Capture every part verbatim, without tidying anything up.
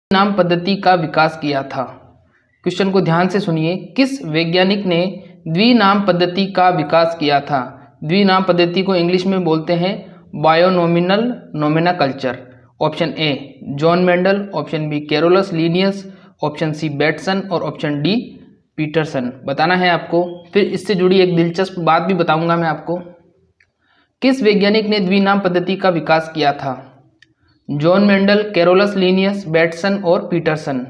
नाम पद्धति का विकास किया था। क्वेश्चन को ध्यान से सुनिए। किस वैज्ञानिक ने द्विनाम पद्धति का विकास किया था? द्विनाम पद्धति को इंग्लिश में बोलते हैं binomial nomenclature. Option A John Mendel, option B Carolus Linnaeus, option C Bateson और ऑप्शन डी पीटरसन। बताना है आपको। फिर इससे जुड़ी एक दिलचस्प बात भी बताऊंगा मैं आपको। किस वैज्ञानिक ने द्विनाम पद्धति का विकास किया था? John Mendel, Carolus Linnaeus, Bateson और पीटरसन।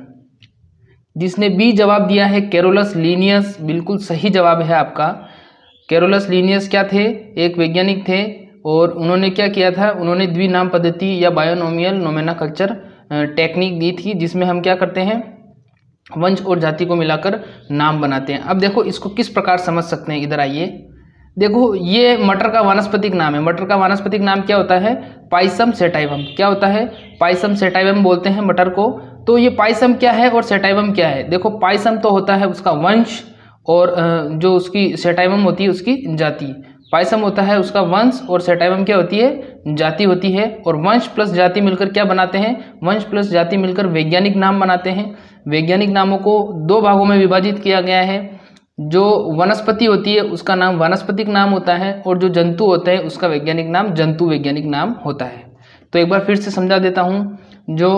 जिसने बी जवाब दिया है कैरोलस लिनियस, बिल्कुल सही जवाब है आपका। कैरोलस लिनियस क्या थे? एक वैज्ञानिक थे और उन्होंने क्या किया था? उन्होंने द्विनाम पद्धति या बायोनोमियल नोमेनक्लेचर टेक्निक दी थी, जिसमें हम क्या करते हैं, वंश और जाति को मिलाकर नाम बनाते हैं। अब देखो इसको किस प्रकार समझ सकते हैं, इधर आइए। देखो ये मटर का वानस्पतिक नाम है। मटर का वानस्पतिक नाम क्या होता है? Pisum sativum. क्या होता है? पाइसम सेटाइवम बोलते हैं मटर को। तो ये पाइसम क्या है और सेटाइवम क्या है? देखो पाइसम तो होता है उसका वंश और जो उसकी सेटाइवम होती है उसकी जाति। पाइसम होता है उसका वंश और सेटाइवम क्या होती है? जाति होती है। और वंश प्लस जाति मिलकर क्या बनाते हैं? वंश प्लस जाति मिलकर वैज्ञानिक नाम बनाते हैं। वैज्ञानिक नामों को दो भागों में विभाजित किया गया है। जो वनस्पति होती है उसका नाम वानस्पतिक नाम होता है और जो जंतु होता है उसका वैज्ञानिक नाम जंतु वैज्ञानिक नाम होता है। तो एक बार फिर से समझा देता हूँ। जो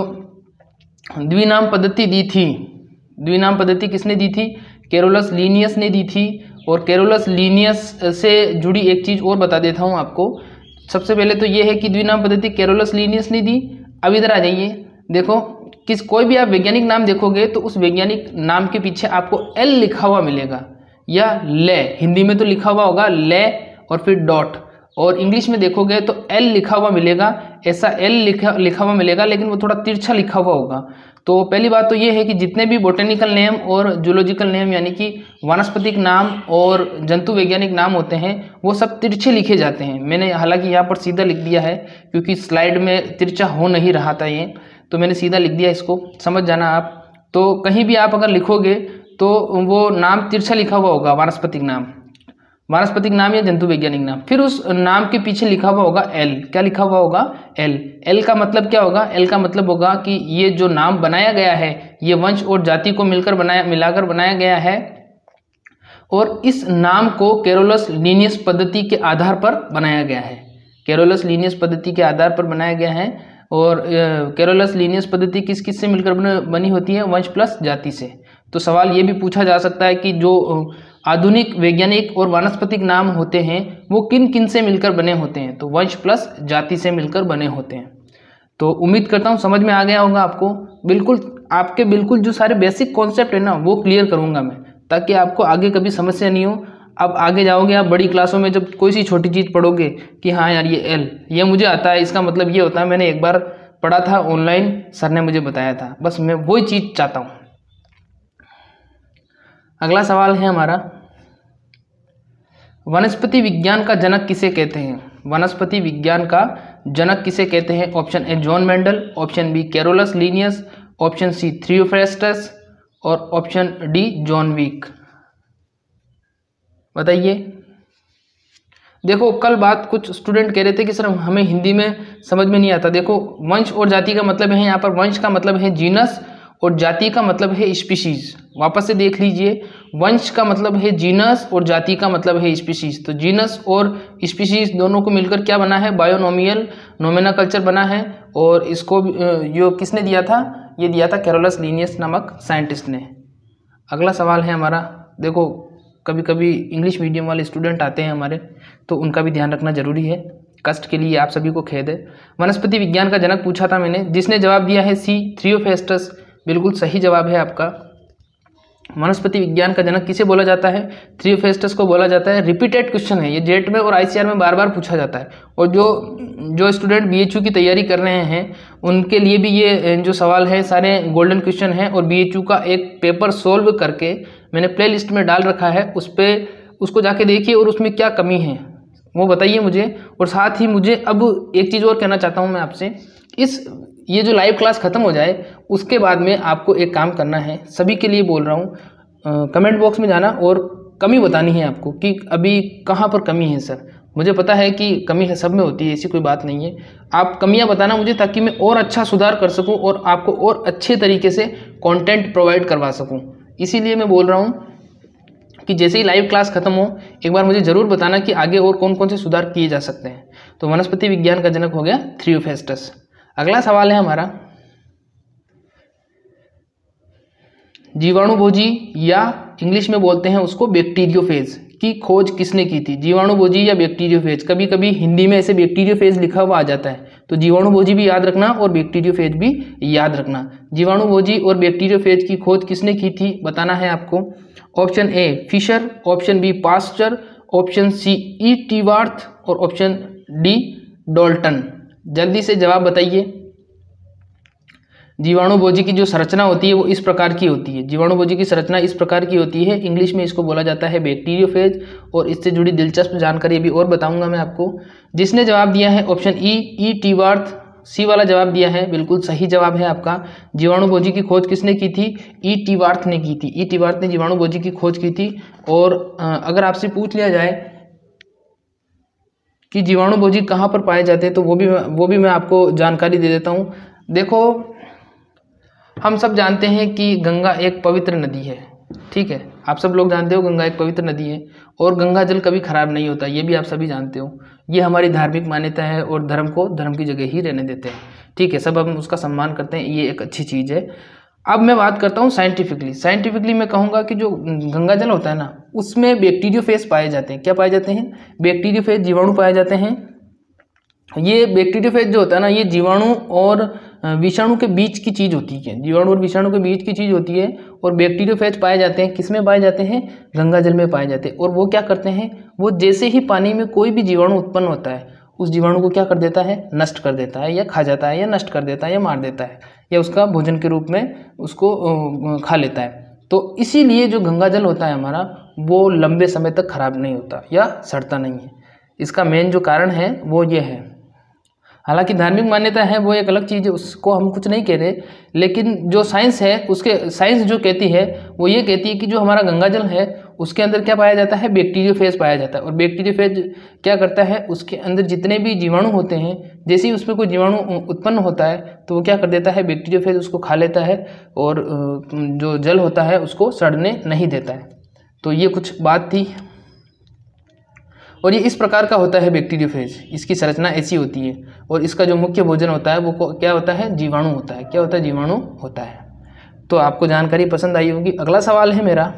द्विनाम पद्धति दी थी, द्विनाम पद्धति किसने दी थी? कैरोलस लिनियस ने दी थी। और कैरोलस लिनियस से जुड़ी एक चीज़ और बता देता हूँ आपको। सबसे पहले तो ये है कि द्विनाम पद्धति कैरोलस लिनियस ने दी। अब इधर आ जाइए। देखो किस कोई भी आप वैज्ञानिक नाम देखोगे तो उस वैज्ञानिक नाम के पीछे आपको एल लिखा हुआ मिलेगा या ले। हिंदी में तो लिखा हुआ होगा ले और फिर डॉट, और इंग्लिश में देखोगे तो एल लिखा हुआ मिलेगा। ऐसा एल लिखा लिखा हुआ मिलेगा, लेकिन वो थोड़ा तिरछा लिखा हुआ होगा। तो पहली बात तो ये है कि जितने भी बोटेनिकल नेम और जूलॉजिकल नेम यानी कि वानस्पतिक नाम और जंतु वैज्ञानिक नाम होते हैं वो सब तिरछे लिखे जाते हैं। मैंने हालांकि यहाँ पर सीधा लिख दिया है क्योंकि स्लाइड में तिरछा हो नहीं रहा था ये, तो मैंने सीधा लिख दिया। इसको समझ जाना आप। तो कहीं भी आप अगर लिखोगे तो वो नाम तिरछा लिखा हुआ होगा, वानस्पतिक नाम, वानस्पतिक नाम या जंतु वैज्ञानिक नाम। फिर उस नाम के पीछे लिखा हुआ होगा एल। क्या लिखा हुआ होगा? एल। एल का मतलब क्या होगा? एल का मतलब होगा कि ये जो नाम बनाया गया है ये वंश और जाति को मिलकर बनाया मिलाकर बनाया गया है और इस नाम को कैरोलस लिनियस पद्धति के आधार पर बनाया गया है। कैरोलस लिनियस पद्धति के आधार पर बनाया गया है। और कैरोलस लिनियस पद्धति किस किस से मिलकर बनी होती है? वंश प्लस जाति से। तो सवाल ये भी पूछा जा सकता है कि जो आधुनिक वैज्ञानिक और वानस्पतिक नाम होते हैं वो किन किन से मिलकर बने होते हैं? तो वंश प्लस जाति से मिलकर बने होते हैं। तो उम्मीद करता हूँ समझ में आ गया होगा आपको। बिल्कुल आपके बिल्कुल जो सारे बेसिक कॉन्सेप्ट है ना वो क्लियर करूँगा मैं, ताकि आपको आगे कभी समस्या नहीं हो। अब आगे जाओगे आप बड़ी क्लासों में, जब कोई सी छोटी चीज़ पढ़ोगे कि हाँ यार ये एल ये मुझे आता है, इसका मतलब ये होता है, मैंने एक बार पढ़ा था ऑनलाइन, सर ने मुझे बताया था, बस मैं वही चीज़ चाहता हूँ। अगला सवाल है हमारा, वनस्पति विज्ञान का जनक किसे कहते हैं? वनस्पति विज्ञान का जनक किसे कहते हैं? Option A John Mendel, option B Carolus Linnaeus, option C Theophrastus और ऑप्शन डी जॉन विक। बताइए। देखो कल बात कुछ स्टूडेंट कह रहे थे कि सर हमें हिंदी में समझ में नहीं आता। देखो वंश और जाति का मतलब है यहाँ पर, वंश का मतलब है जीनस और जाति का मतलब है स्पीशीज। वापस से देख लीजिए, वंश का मतलब है जीनस और जाति का मतलब है स्पीशीज। तो जीनस और स्पीशीज दोनों को मिलकर क्या बना है? बायोनोमियल नोमेनक्लेचर बना है। और इसको जो किसने दिया था? ये दिया था कैरोलस लिनियस नामक साइंटिस्ट ने। अगला सवाल है हमारा। देखो कभी कभी इंग्लिश मीडियम वाले स्टूडेंट आते हैं हमारे, तो उनका भी ध्यान रखना जरूरी है। कष्ट के लिए आप सभी को खेद है। वनस्पति विज्ञान का जनक पूछा था मैंने, जिसने जवाब दिया है सी थियोफ्रेस्टस। बिल्कुल सही जवाब है आपका। वनस्पति विज्ञान का जनक किसे बोला जाता है? थियोफ्रेस्टस को बोला जाता है। रिपीटेड क्वेश्चन है ये, जेट में और आईसीआर में बार बार पूछा जाता है। और जो जो स्टूडेंट बीएचयू की तैयारी कर रहे हैं उनके लिए भी ये जो सवाल है सारे गोल्डन क्वेश्चन है। और बीएचयू का एक पेपर सोल्व करके मैंने प्ले लिस्ट में डाल रखा है, उस पर उसको जाके देखिए और उसमें क्या कमी है वो बताइए मुझे। और साथ ही मुझे अब एक चीज़ और कहना चाहता हूँ मैं आपसे, इस ये जो लाइव क्लास ख़त्म हो जाए उसके बाद में आपको एक काम करना है, सभी के लिए बोल रहा हूँ। कमेंट बॉक्स में जाना और कमी बतानी है आपको कि अभी कहाँ पर कमी है सर। मुझे पता है कि कमी है सब में होती है, ऐसी कोई बात नहीं है। आप कमियां बताना मुझे, ताकि मैं और अच्छा सुधार कर सकूं और आपको और अच्छे तरीके से कंटेंट प्रोवाइड करवा सकूं। इसीलिए मैं बोल रहा हूं कि जैसे ही लाइव क्लास खत्म हो एक बार मुझे ज़रूर बताना कि आगे और कौन कौन से सुधार किए जा सकते हैं। तो वनस्पति विज्ञान का जनक हो गया थ्रियोफेस्टस। अगला सवाल है हमारा, जीवाणुभोजी या इंग्लिश में बोलते हैं उसको बैक्टीरियोफेज की खोज किसने की थी? जीवाणुभोजी या बैक्टीरियोफेज, कभी कभी हिंदी में ऐसे बैक्टीरियोफेज लिखा हुआ आ जाता है, तो जीवाणुभोजी भी याद रखना और बैक्टीरियोफेज भी याद रखना। जीवाणुभोजी और बैक्टीरियोफेज की खोज किसने की थी बताना है आपको। Option A Fisher, option B Pasteur, option C E Tewarth और ऑप्शन डी डॉल्टन। जल्दी से जवाब बताइए। जीवाणुभोजी की जो संरचना होती है वो इस प्रकार की होती है। जीवाणुभोजी की संरचना इस प्रकार की होती है, इंग्लिश में इसको बोला जाता है बैक्टीरियोफेज। और इससे जुड़ी दिलचस्प जानकारी अभी और बताऊंगा मैं आपको। जिसने जवाब दिया है ऑप्शन ई ई टीवार्थ, सी वाला जवाब दिया है, बिल्कुल सही जवाब है आपका। जीवाणुभोजी की खोज किसने की थी? ई टीवार्थ ने की थी। ई टीवार्थ ने जीवाणुभोजी की खोज की थी। और अगर आपसे पूछ लिया जाए कि जीवाणुभोजी कहाँ पर पाए जाते हैं तो वो भी वो भी मैं आपको जानकारी दे देता हूँ। देखो, हम सब जानते हैं कि गंगा एक पवित्र नदी है, ठीक है, आप सब लोग जानते हो गंगा एक पवित्र नदी है और गंगा जल कभी खराब नहीं होता, ये भी आप सभी जानते हो। ये हमारी धार्मिक मान्यता है और धर्म को धर्म की जगह ही रहने देते हैं, ठीक है, सब हम उसका सम्मान करते हैं, ये एक अच्छी चीज़ है। अब मैं बात करता हूँ साइंटिफिकली। साइंटिफिकली मैं कहूँगा कि जो गंगा जल होता है ना, उसमें बैक्टीरियोफेज पाए जाते हैं। क्या पाए जाते हैं? बैक्टीरियोफेज, जीवाणु पाए जाते हैं। ये बैक्टीरियोफेज जो होता है ना, ये जीवाणु और विषाणु के बीच की चीज़ होती है। जीवाणु और विषाणु के बीच की चीज़ होती है। और बैक्टीरियोफेज पाए जाते हैं, किस में पाए जाते हैं? गंगा जल में पाए जाते हैं। और वो क्या करते हैं? वो जैसे ही पानी में कोई भी जीवाणु उत्पन्न होता है, उस जीवाणु को क्या कर देता है? नष्ट कर देता है, या खा जाता है, या नष्ट कर देता है, या मार देता है, या उसका भोजन के रूप में उसको खा लेता है। तो इसीलिए जो गंगा जल होता है हमारा, वो लंबे समय तक खराब नहीं होता या सड़ता नहीं है। इसका मेन जो कारण है वो ये है। हालांकि धार्मिक मान्यता है वो एक अलग चीज़ है, उसको हम कुछ नहीं कह रहे, लेकिन जो साइंस है, उसके साइंस जो कहती है वो ये कहती है कि जो हमारा गंगा जल है उसके अंदर क्या पाया जाता है? बैक्टीरियोफेज पाया जाता है। और बैक्टीरियोफेज क्या करता है? उसके अंदर जितने भी जीवाणु होते हैं, जैसे ही उसमें कोई जीवाणु उत्पन्न होता है तो वो क्या कर देता है? बैक्टीरियोफेज उसको खा लेता है और जो जल होता है उसको सड़ने नहीं देता है। तो ये कुछ बात थी। और ये इस प्रकार का होता है बैक्टीरियोफेज, इसकी संरचना ऐसी होती है। और इसका जो मुख्य भोजन होता है वो क्या होता है? जीवाणु होता है। क्या होता है? जीवाणु होता है। तो आपको जानकारी पसंद आई होगी। अगला सवाल है मेरा,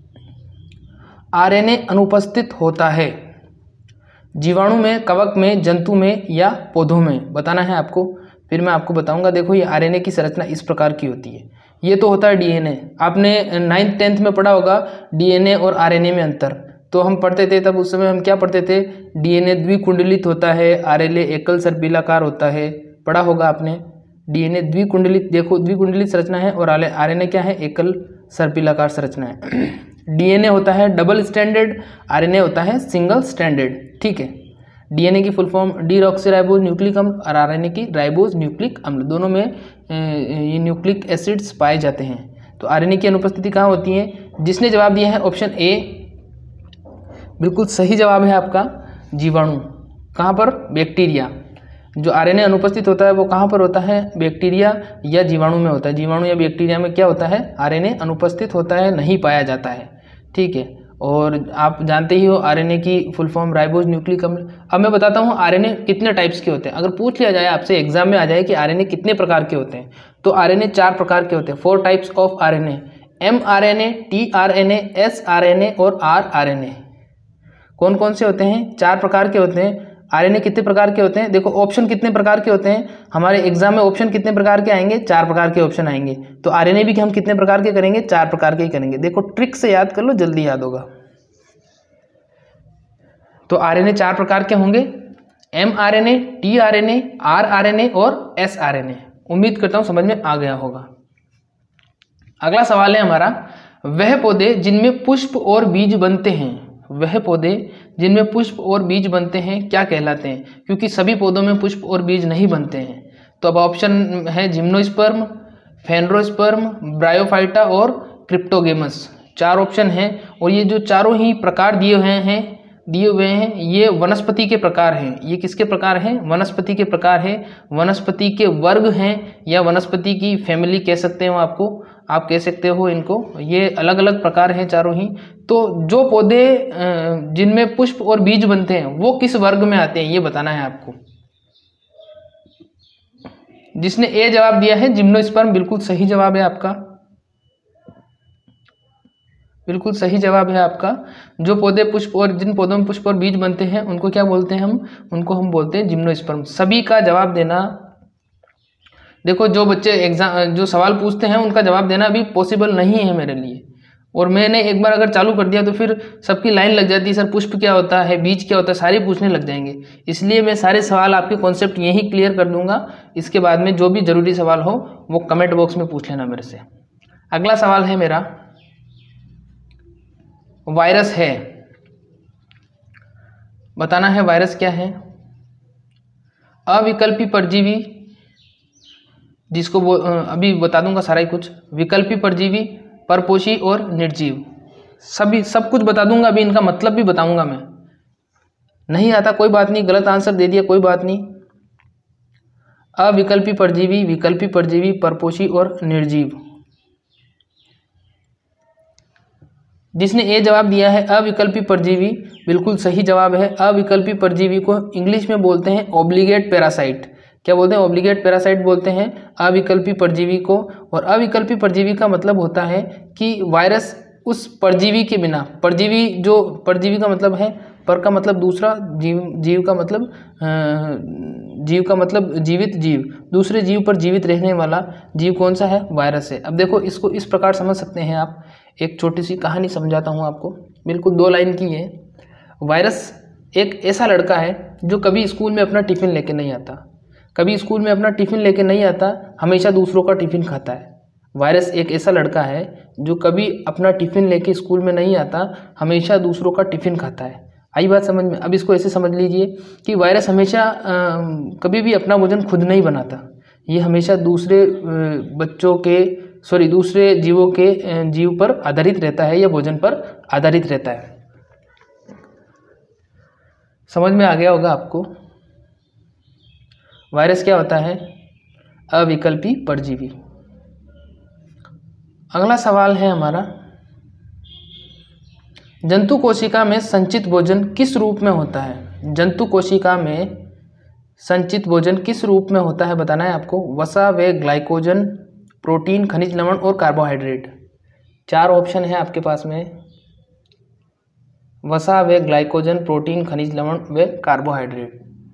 आरएनए अनुपस्थित होता है जीवाणु में, कवक में, जंतु में या पौधों में? बताना है आपको, फिर मैं आपको बताऊंगा। देखो, ये आरएनए की संरचना इस प्रकार की होती है। ये तो होता है डीएनए। आपने नाइन्थ टेंथ में पढ़ा होगा डीएनए और आरएनए में अंतर। तो हम पढ़ते थे तब, उस समय हम क्या पढ़ते थे? डीएनए द्विकुंडलित होता है, आरएनए एकल सर्पिलाकार होता है। पढ़ा होगा आपने, डीएनए द्विकुंडलित, देखो द्विकुंडलित संरचना है, और आरएनए क्या है? एकल सर्पिलाकार संरचना है। डीएनए होता है डबल स्टैंडर्ड, आरएनए होता है सिंगल स्टैंडर्ड, ठीक है। डीएनए की फुल फॉर्म डीऑक्सीराइबोज न्यूक्लिक अम्ल और आरएनए की राइबोज न्यूक्लिक अम्ल, दोनों में ये न्यूक्लिक एसिड्स पाए जाते हैं। तो आरएनए की अनुपस्थिति कहाँ होती है? जिसने जवाब दिया है ऑप्शन ए, बिल्कुल सही जवाब है आपका, जीवाणु। कहाँ पर? बैक्टीरिया। जो आरएनए अनुपस्थित होता है वो कहाँ पर होता है? बैक्टीरिया या जीवाणु में होता है। जीवाणु या बैक्टीरिया में क्या होता है? आरएनए अनुपस्थित होता है, नहीं पाया जाता है, ठीक है। और आप जानते ही हो आरएनए की फुल फॉर्म राइबोज न्यूक्लिक अम्ल। अब मैं बताता हूँ आरएनए कितने टाइप्स के होते हैं। अगर पूछ लिया जाए आपसे एग्जाम में आ जाए कि आरएनए कितने प्रकार के होते हैं, तो आरएनए चार प्रकार के होते हैं। Four types of RNA, M RNA, T RNA, S RNA और आर आरएनए। कौन कौन से होते हैं? चार प्रकार के होते हैं। आरएनए कितने प्रकार के होते हैं? देखो, ऑप्शन कितने प्रकार के होते हैं हमारे एग्जाम में? ऑप्शन कितने प्रकार के आएंगे? चार प्रकार के ऑप्शन आएंगे। तो आरएनए भी हम कितने प्रकार के करेंगे? चार प्रकार के ही करेंगे। देखो, ट्रिक से याद कर लो, जल्दी याद होगा। तो आरएनए चार प्रकार के होंगे, M RNA, T RNA, R RNA और एस आरएनए। उम्मीद करता हूं समझ में आ गया होगा। अगला सवाल है हमारा, वह पौधे जिनमें पुष्प और बीज बनते हैं, वह पौधे जिनमें पुष्प और बीज बनते हैं क्या कहलाते हैं? क्योंकि सभी पौधों में पुष्प और बीज नहीं बनते हैं। तो अब ऑप्शन है जिम्नोस्पर्म, फेनरोस्पर्म, ब्रायोफाइटा और क्रिप्टोगेमस। चार ऑप्शन हैं और ये जो चारों ही प्रकार दिए हुए हैं दिए हुए हैं, ये वनस्पति के प्रकार हैं। ये किसके प्रकार हैं? वनस्पति के प्रकार हैं, वनस्पति के वर्ग हैं, या वनस्पति की फैमिली कह सकते हो आपको, आप कह सकते हो इनको। ये अलग अलग प्रकार हैं चारों ही। तो जो पौधे जिनमें पुष्प और बीज बनते हैं वो किस वर्ग में आते हैं, ये बताना है आपको। जिसने ए जवाब दिया है जिम्नोस्पर्म, बिल्कुल सही जवाब है आपका, बिल्कुल सही जवाब है आपका। जो पौधे पुष्प और जिन पौधों में पुष्प और बीज बनते हैं उनको क्या बोलते हैं हम? उनको हम बोलते हैं जिम्नोस्पर्म। सभी का जवाब देना, देखो जो बच्चे एग्जाम जो सवाल पूछते हैं उनका जवाब देना अभी पॉसिबल नहीं है मेरे लिए, और मैंने एक बार अगर चालू कर दिया तो फिर सबकी लाइन लग जाती है, सर पुष्प क्या होता है, बीज क्या होता है, सारे पूछने लग जाएंगे। इसलिए मैं सारे सवाल आपके कॉन्सेप्ट यही क्लियर कर दूंगा। इसके बाद में जो भी ज़रूरी सवाल हो वो कमेंट बॉक्स में पूछ लेना मेरे से। अगला सवाल है मेरा, वायरस है, बताना है वायरस क्या है। अविकल्पी परजीवी, जिसको वो अभी बता दूंगा सारा ही कुछ। विकल्पी परजीवी, परपोषी और निर्जीव, सभी सब कुछ बता दूंगा। अभी इनका मतलब भी बताऊंगा मैं। नहीं आता कोई बात नहीं, गलत आंसर दे दिया कोई बात नहीं। अविकल्पी परजीवी, विकल्पी परजीवी, परपोषी और निर्जीव। जिसने ए जवाब दिया है अविकल्पी परजीवी, बिल्कुल सही जवाब है। अविकल्पी परजीवी को इंग्लिश में बोलते हैं ऑब्लिगेट पैरासाइट। क्या बोलते हैं? ऑब्लिगेट पैरासाइट बोलते हैं अविकल्पी परजीवी को। और अविकल्पी परजीवी का मतलब होता है कि वायरस उस परजीवी के बिना, परजीवी जो परजीवी का मतलब है, पर का मतलब दूसरा, जीव जीव का मतलब जीव का मतलब जीवित जीव, दूसरे जीव पर जीवित रहने वाला जीव कौन सा है? वायरस है। अब देखो इसको इस प्रकार समझ सकते हैं आप, एक छोटी सी कहानी समझाता हूँ आपको, बिल्कुल दो लाइन की है। वायरस एक ऐसा लड़का है जो कभी स्कूल में अपना टिफ़िन लेके नहीं आता, कभी स्कूल में अपना टिफ़िन लेके नहीं आता, हमेशा दूसरों का टिफ़िन खाता है। वायरस एक ऐसा लड़का है जो कभी अपना टिफ़िन लेके स्कूल में नहीं आता, हमेशा दूसरों का टिफ़िन खाता है। आई बात समझ में? अब इसको ऐसे समझ लीजिए कि वायरस हमेशा आ, कभी भी अपना भोजन खुद नहीं बनाता, ये हमेशा दूसरे बच्चों के सॉरी दूसरे जीवों के जीव पर आधारित रहता है या भोजन पर आधारित रहता है। समझ में आ गया होगा आपको। वायरस क्या होता है? अविकल्पी परजीवी। अगला सवाल है हमारा, जंतु कोशिका में संचित भोजन किस रूप में होता है? जंतु कोशिका में संचित भोजन किस रूप में होता है बताना है आपको। वसा व ग्लाइकोजन, प्रोटीन, खनिज लवण और कार्बोहाइड्रेट। चार ऑप्शन है आपके पास में, वसा व ग्लाइकोजन, प्रोटीन, खनिज लवण व कार्बोहाइड्रेट।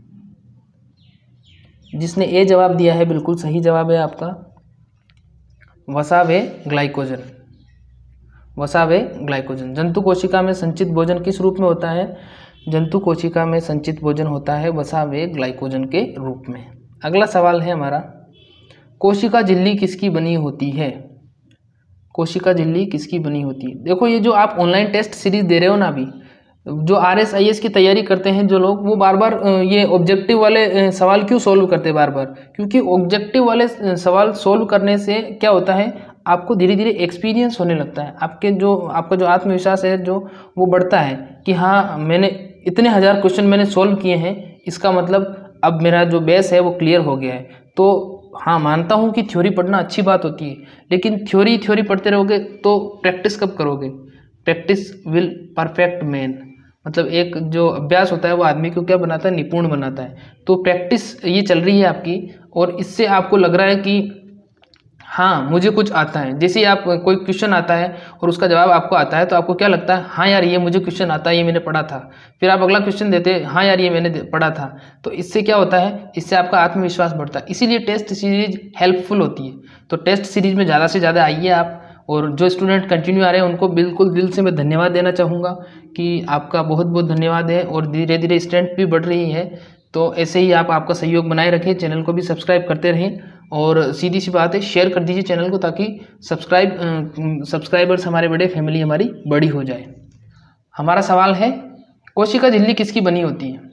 जिसने ए जवाब दिया है बिल्कुल सही जवाब है आपका, वसा व ग्लाइकोजन, वसा व ग्लाइकोजन। जंतु कोशिका में संचित भोजन किस रूप में होता है? जंतु कोशिका में संचित भोजन होता है वसा व ग्लाइकोजन के रूप में। अगला सवाल है हमारा, कोशिका झिल्ली किसकी बनी होती है? कोशिका झिल्ली किसकी बनी होती है? देखो ये जो आप ऑनलाइन टेस्ट सीरीज दे रहे हो ना, अभी जो आर एस आई एस की तैयारी करते हैं जो लोग, वो बार बार ये ऑब्जेक्टिव वाले सवाल क्यों सोल्व करते हैं बार बार? क्योंकि ऑब्जेक्टिव वाले सवाल सोल्व करने से क्या होता है, आपको धीरे धीरे एक्सपीरियंस होने लगता है, आपके जो आपका जो आत्मविश्वास है जो वो बढ़ता है कि हाँ मैंने इतने हज़ार क्वेश्चन मैंने सोल्व किए हैं, इसका मतलब अब मेरा जो बेस है वो क्लियर हो गया है। तो हाँ मानता हूँ कि थ्योरी पढ़ना अच्छी बात होती है, लेकिन थ्योरी थ्योरी पढ़ते रहोगे तो प्रैक्टिस कब करोगे? प्रैक्टिस विल परफेक्ट मैन, मतलब एक जो अभ्यास होता है वो आदमी को क्या बनाता है? निपुण बनाता है। तो प्रैक्टिस ये चल रही है आपकी, और इससे आपको लग रहा है कि हाँ मुझे कुछ आता है। जैसे आप कोई क्वेश्चन आता है और उसका जवाब आपको आता है तो आपको क्या लगता है? हाँ यार ये मुझे क्वेश्चन आता है, ये मैंने पढ़ा था। फिर आप अगला क्वेश्चन देते हैं, हाँ यार ये मैंने पढ़ा था। तो इससे क्या होता है? इससे आपका आत्मविश्वास बढ़ता है। इसीलिए टेस्ट सीरीज हेल्पफुल होती है। तो टेस्ट सीरीज में ज़्यादा से ज़्यादा आइए आप, और जो स्टूडेंट कंटिन्यू आ रहे हैं उनको बिल्कुल दिल से मैं धन्यवाद देना चाहूँगा कि आपका बहुत बहुत धन्यवाद है। और धीरे धीरे स्ट्रेंथ भी बढ़ रही है, तो ऐसे ही आप आपका सहयोग बनाए रखें। चैनल को भी सब्सक्राइब करते रहें, और सीधी सी बात है शेयर कर दीजिए चैनल को, ताकि सब्सक्राइब सब्सक्राइबर्स हमारे बड़े, फैमिली हमारी बड़ी हो जाए। हमारा सवाल है, कोशिका झिल्ली किसकी बनी होती है?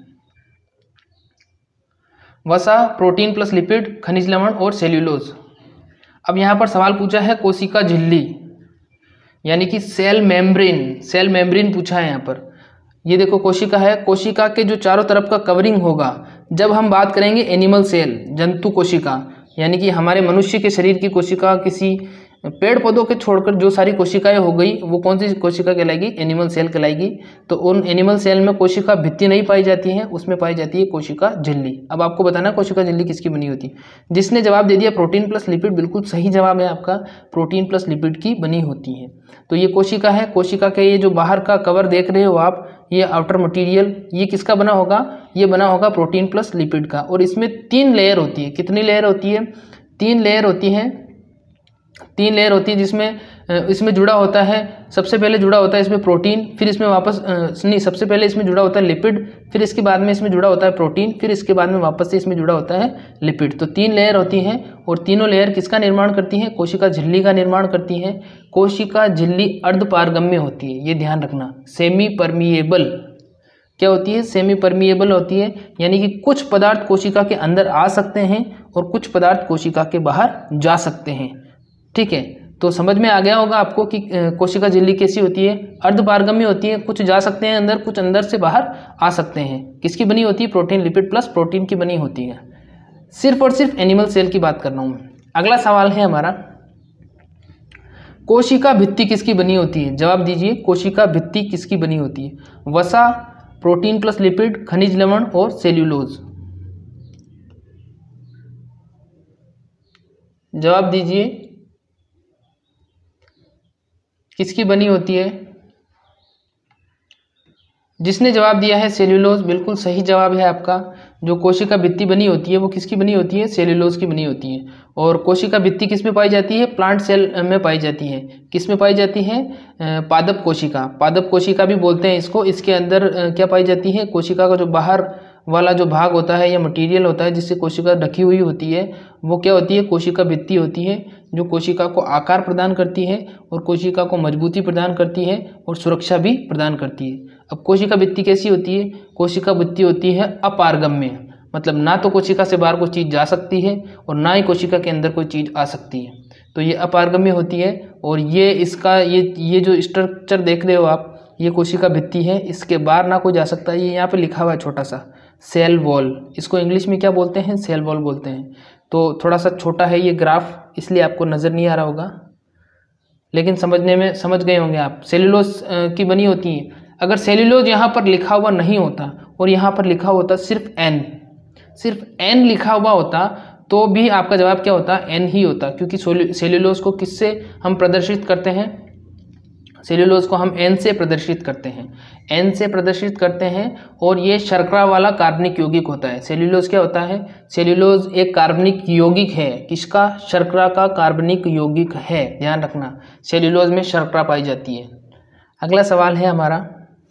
वसा, प्रोटीन प्लस लिपिड, खनिज लवण और सेल्यूलोज। अब यहाँ पर सवाल पूछा है कोशिका झिल्ली, यानी कि सेल मेम्ब्रेन, सेल मेम्ब्रेन पूछा है यहाँ पर। ये देखो कोशिका है, कोशिका के जो चारों तरफ का कवरिंग होगा, जब हम बात करेंगे एनिमल सेल, जंतु कोशिका, यानी कि हमारे मनुष्य के शरीर की कोशिका, किसी पेड़ पौधों के छोड़कर जो सारी कोशिकाएं हो गई, वो कौन सी कोशिका कहलाएगी? एनिमल सेल कहलाएगी। तो उन एनिमल सेल में कोशिका भित्ति नहीं पाई जाती है, उसमें पाई जाती है कोशिका झिल्ली। अब आपको बताना कोशिका झिल्ली किसकी बनी होती है। जिसने जवाब दे दिया प्रोटीन प्लस लिपिड, बिल्कुल सही जवाब है आपका, प्रोटीन प्लस लिपिड की बनी होती है। तो ये कोशिका है, कोशिका के ये जो बाहर का कवर देख रहे हो आप, ये आउटर मटीरियल, ये किसका बना होगा? ये बना होगा प्रोटीन प्लस लिपिड का। और इसमें तीन लेयर होती है। कितनी लेयर होती है? तीन लेयर होती है। तीन लेयर होती है जिसमें इसमें जुड़ा होता है, सबसे पहले जुड़ा होता है इसमें प्रोटीन, फिर इसमें वापस नहीं सबसे पहले इसमें जुड़ा होता है लिपिड, फिर इसके बाद में इसमें जुड़ा होता है प्रोटीन, फिर इसके बाद में वापस से इसमें जुड़ा होता है लिपिड। तो तीन लेयर होती हैं और तीनों लेयर किसका निर्माण करती हैं? कोशिका झिल्ली का निर्माण करती हैं। कोशिका झिल्ली अर्धपारगम्य होती है, ये ध्यान रखना। सेमी परमिएबल क्या होती है? सेमी परमिएबल होती है, यानी कि कुछ पदार्थ कोशिका के अंदर आ सकते हैं और कुछ पदार्थ कोशिका के बाहर जा सकते हैं। ठीक है, तो समझ में आ गया होगा आपको कि कोशिका झिल्ली कैसी होती है? अर्धपारगम्य होती है, कुछ जा सकते हैं अंदर, कुछ अंदर से बाहर आ सकते हैं। किसकी बनी होती है? प्रोटीन लिपिड प्लस प्रोटीन की बनी होती है। सिर्फ और सिर्फ एनिमल सेल की बात कर रहा हूं मैं। अगला सवाल है हमारा, कोशिका भित्ति किसकी बनी होती है? जवाब दीजिए, कोशिका भित्ति किसकी बनी होती है? वसा, प्रोटीन प्लस लिपिड, खनिज लवण और सेल्यूलोज। जवाब दीजिए, किसकी बनी होती है? जिसने जवाब दिया है सेल्यूलोज, बिल्कुल सही जवाब है आपका। जो कोशिका भित्ति बनी होती है वो किसकी बनी होती है? सेल्यूलोज की बनी होती है। और कोशिका भित्ति किस में पाई जाती है? प्लांट सेल में पाई जाती है। किस में पाई जाती है? पादप कोशिका, पादप कोशिका भी बोलते हैं इसको। इसके अंदर क्या पाई जाती है? कोशिका का जो बाहर वाला जो भाग होता है या मटेरियल होता है जिससे कोशिका ढकी हुई होती है, वो क्या होती है? कोशिका भित्ति होती है, जो कोशिका को आकार प्रदान करती है और कोशिका को मजबूती प्रदान करती है और सुरक्षा भी प्रदान करती है। अब कोशिका भित्ति कैसी होती है? कोशिका भित्ति होती है अपारगम्य, मतलब ना तो कोशिका से बाहर कोई चीज़ जा सकती है और ना ही कोशिका के अंदर कोई चीज़ आ सकती है। तो ये अपारगम्य होती है। और ये इसका ये ये जो स्ट्रक्चर देख रहे हो आप, ये कोशिका भित्ति है, इसके बाहर ना कोई जा सकता है। ये यहाँ पे लिखा हुआ है छोटा सा, सेल वॉल। इसको इंग्लिश में क्या बोलते हैं? सेल वॉल बोलते हैं। तो थोड़ा सा छोटा है ये ग्राफ, इसलिए आपको नज़र नहीं आ रहा होगा, लेकिन समझने में समझ गए होंगे आप। सेल्यूलोज की बनी होती है। अगर सेल्यूलोज यहाँ पर लिखा हुआ नहीं होता और यहाँ पर लिखा होता सिर्फ एन, सिर्फ एन लिखा हुआ होता, तो भी आपका जवाब क्या होता? एन ही होता, क्योंकि सेल्यूलोज को किससे हम प्रदर्शित करते हैं? सेल्यूलोज को हम एन से प्रदर्शित करते हैं, एन से प्रदर्शित करते हैं। और ये शर्करा वाला कार्बनिक यौगिक होता है। सेल्यूलोज क्या होता है? सेल्यूलोज एक कार्बनिक यौगिक है। किसका? शर्करा का कार्बनिक यौगिक है, ध्यान रखना। सेल्यूलोज में शर्करा पाई जाती है। अगला सवाल है हमारा,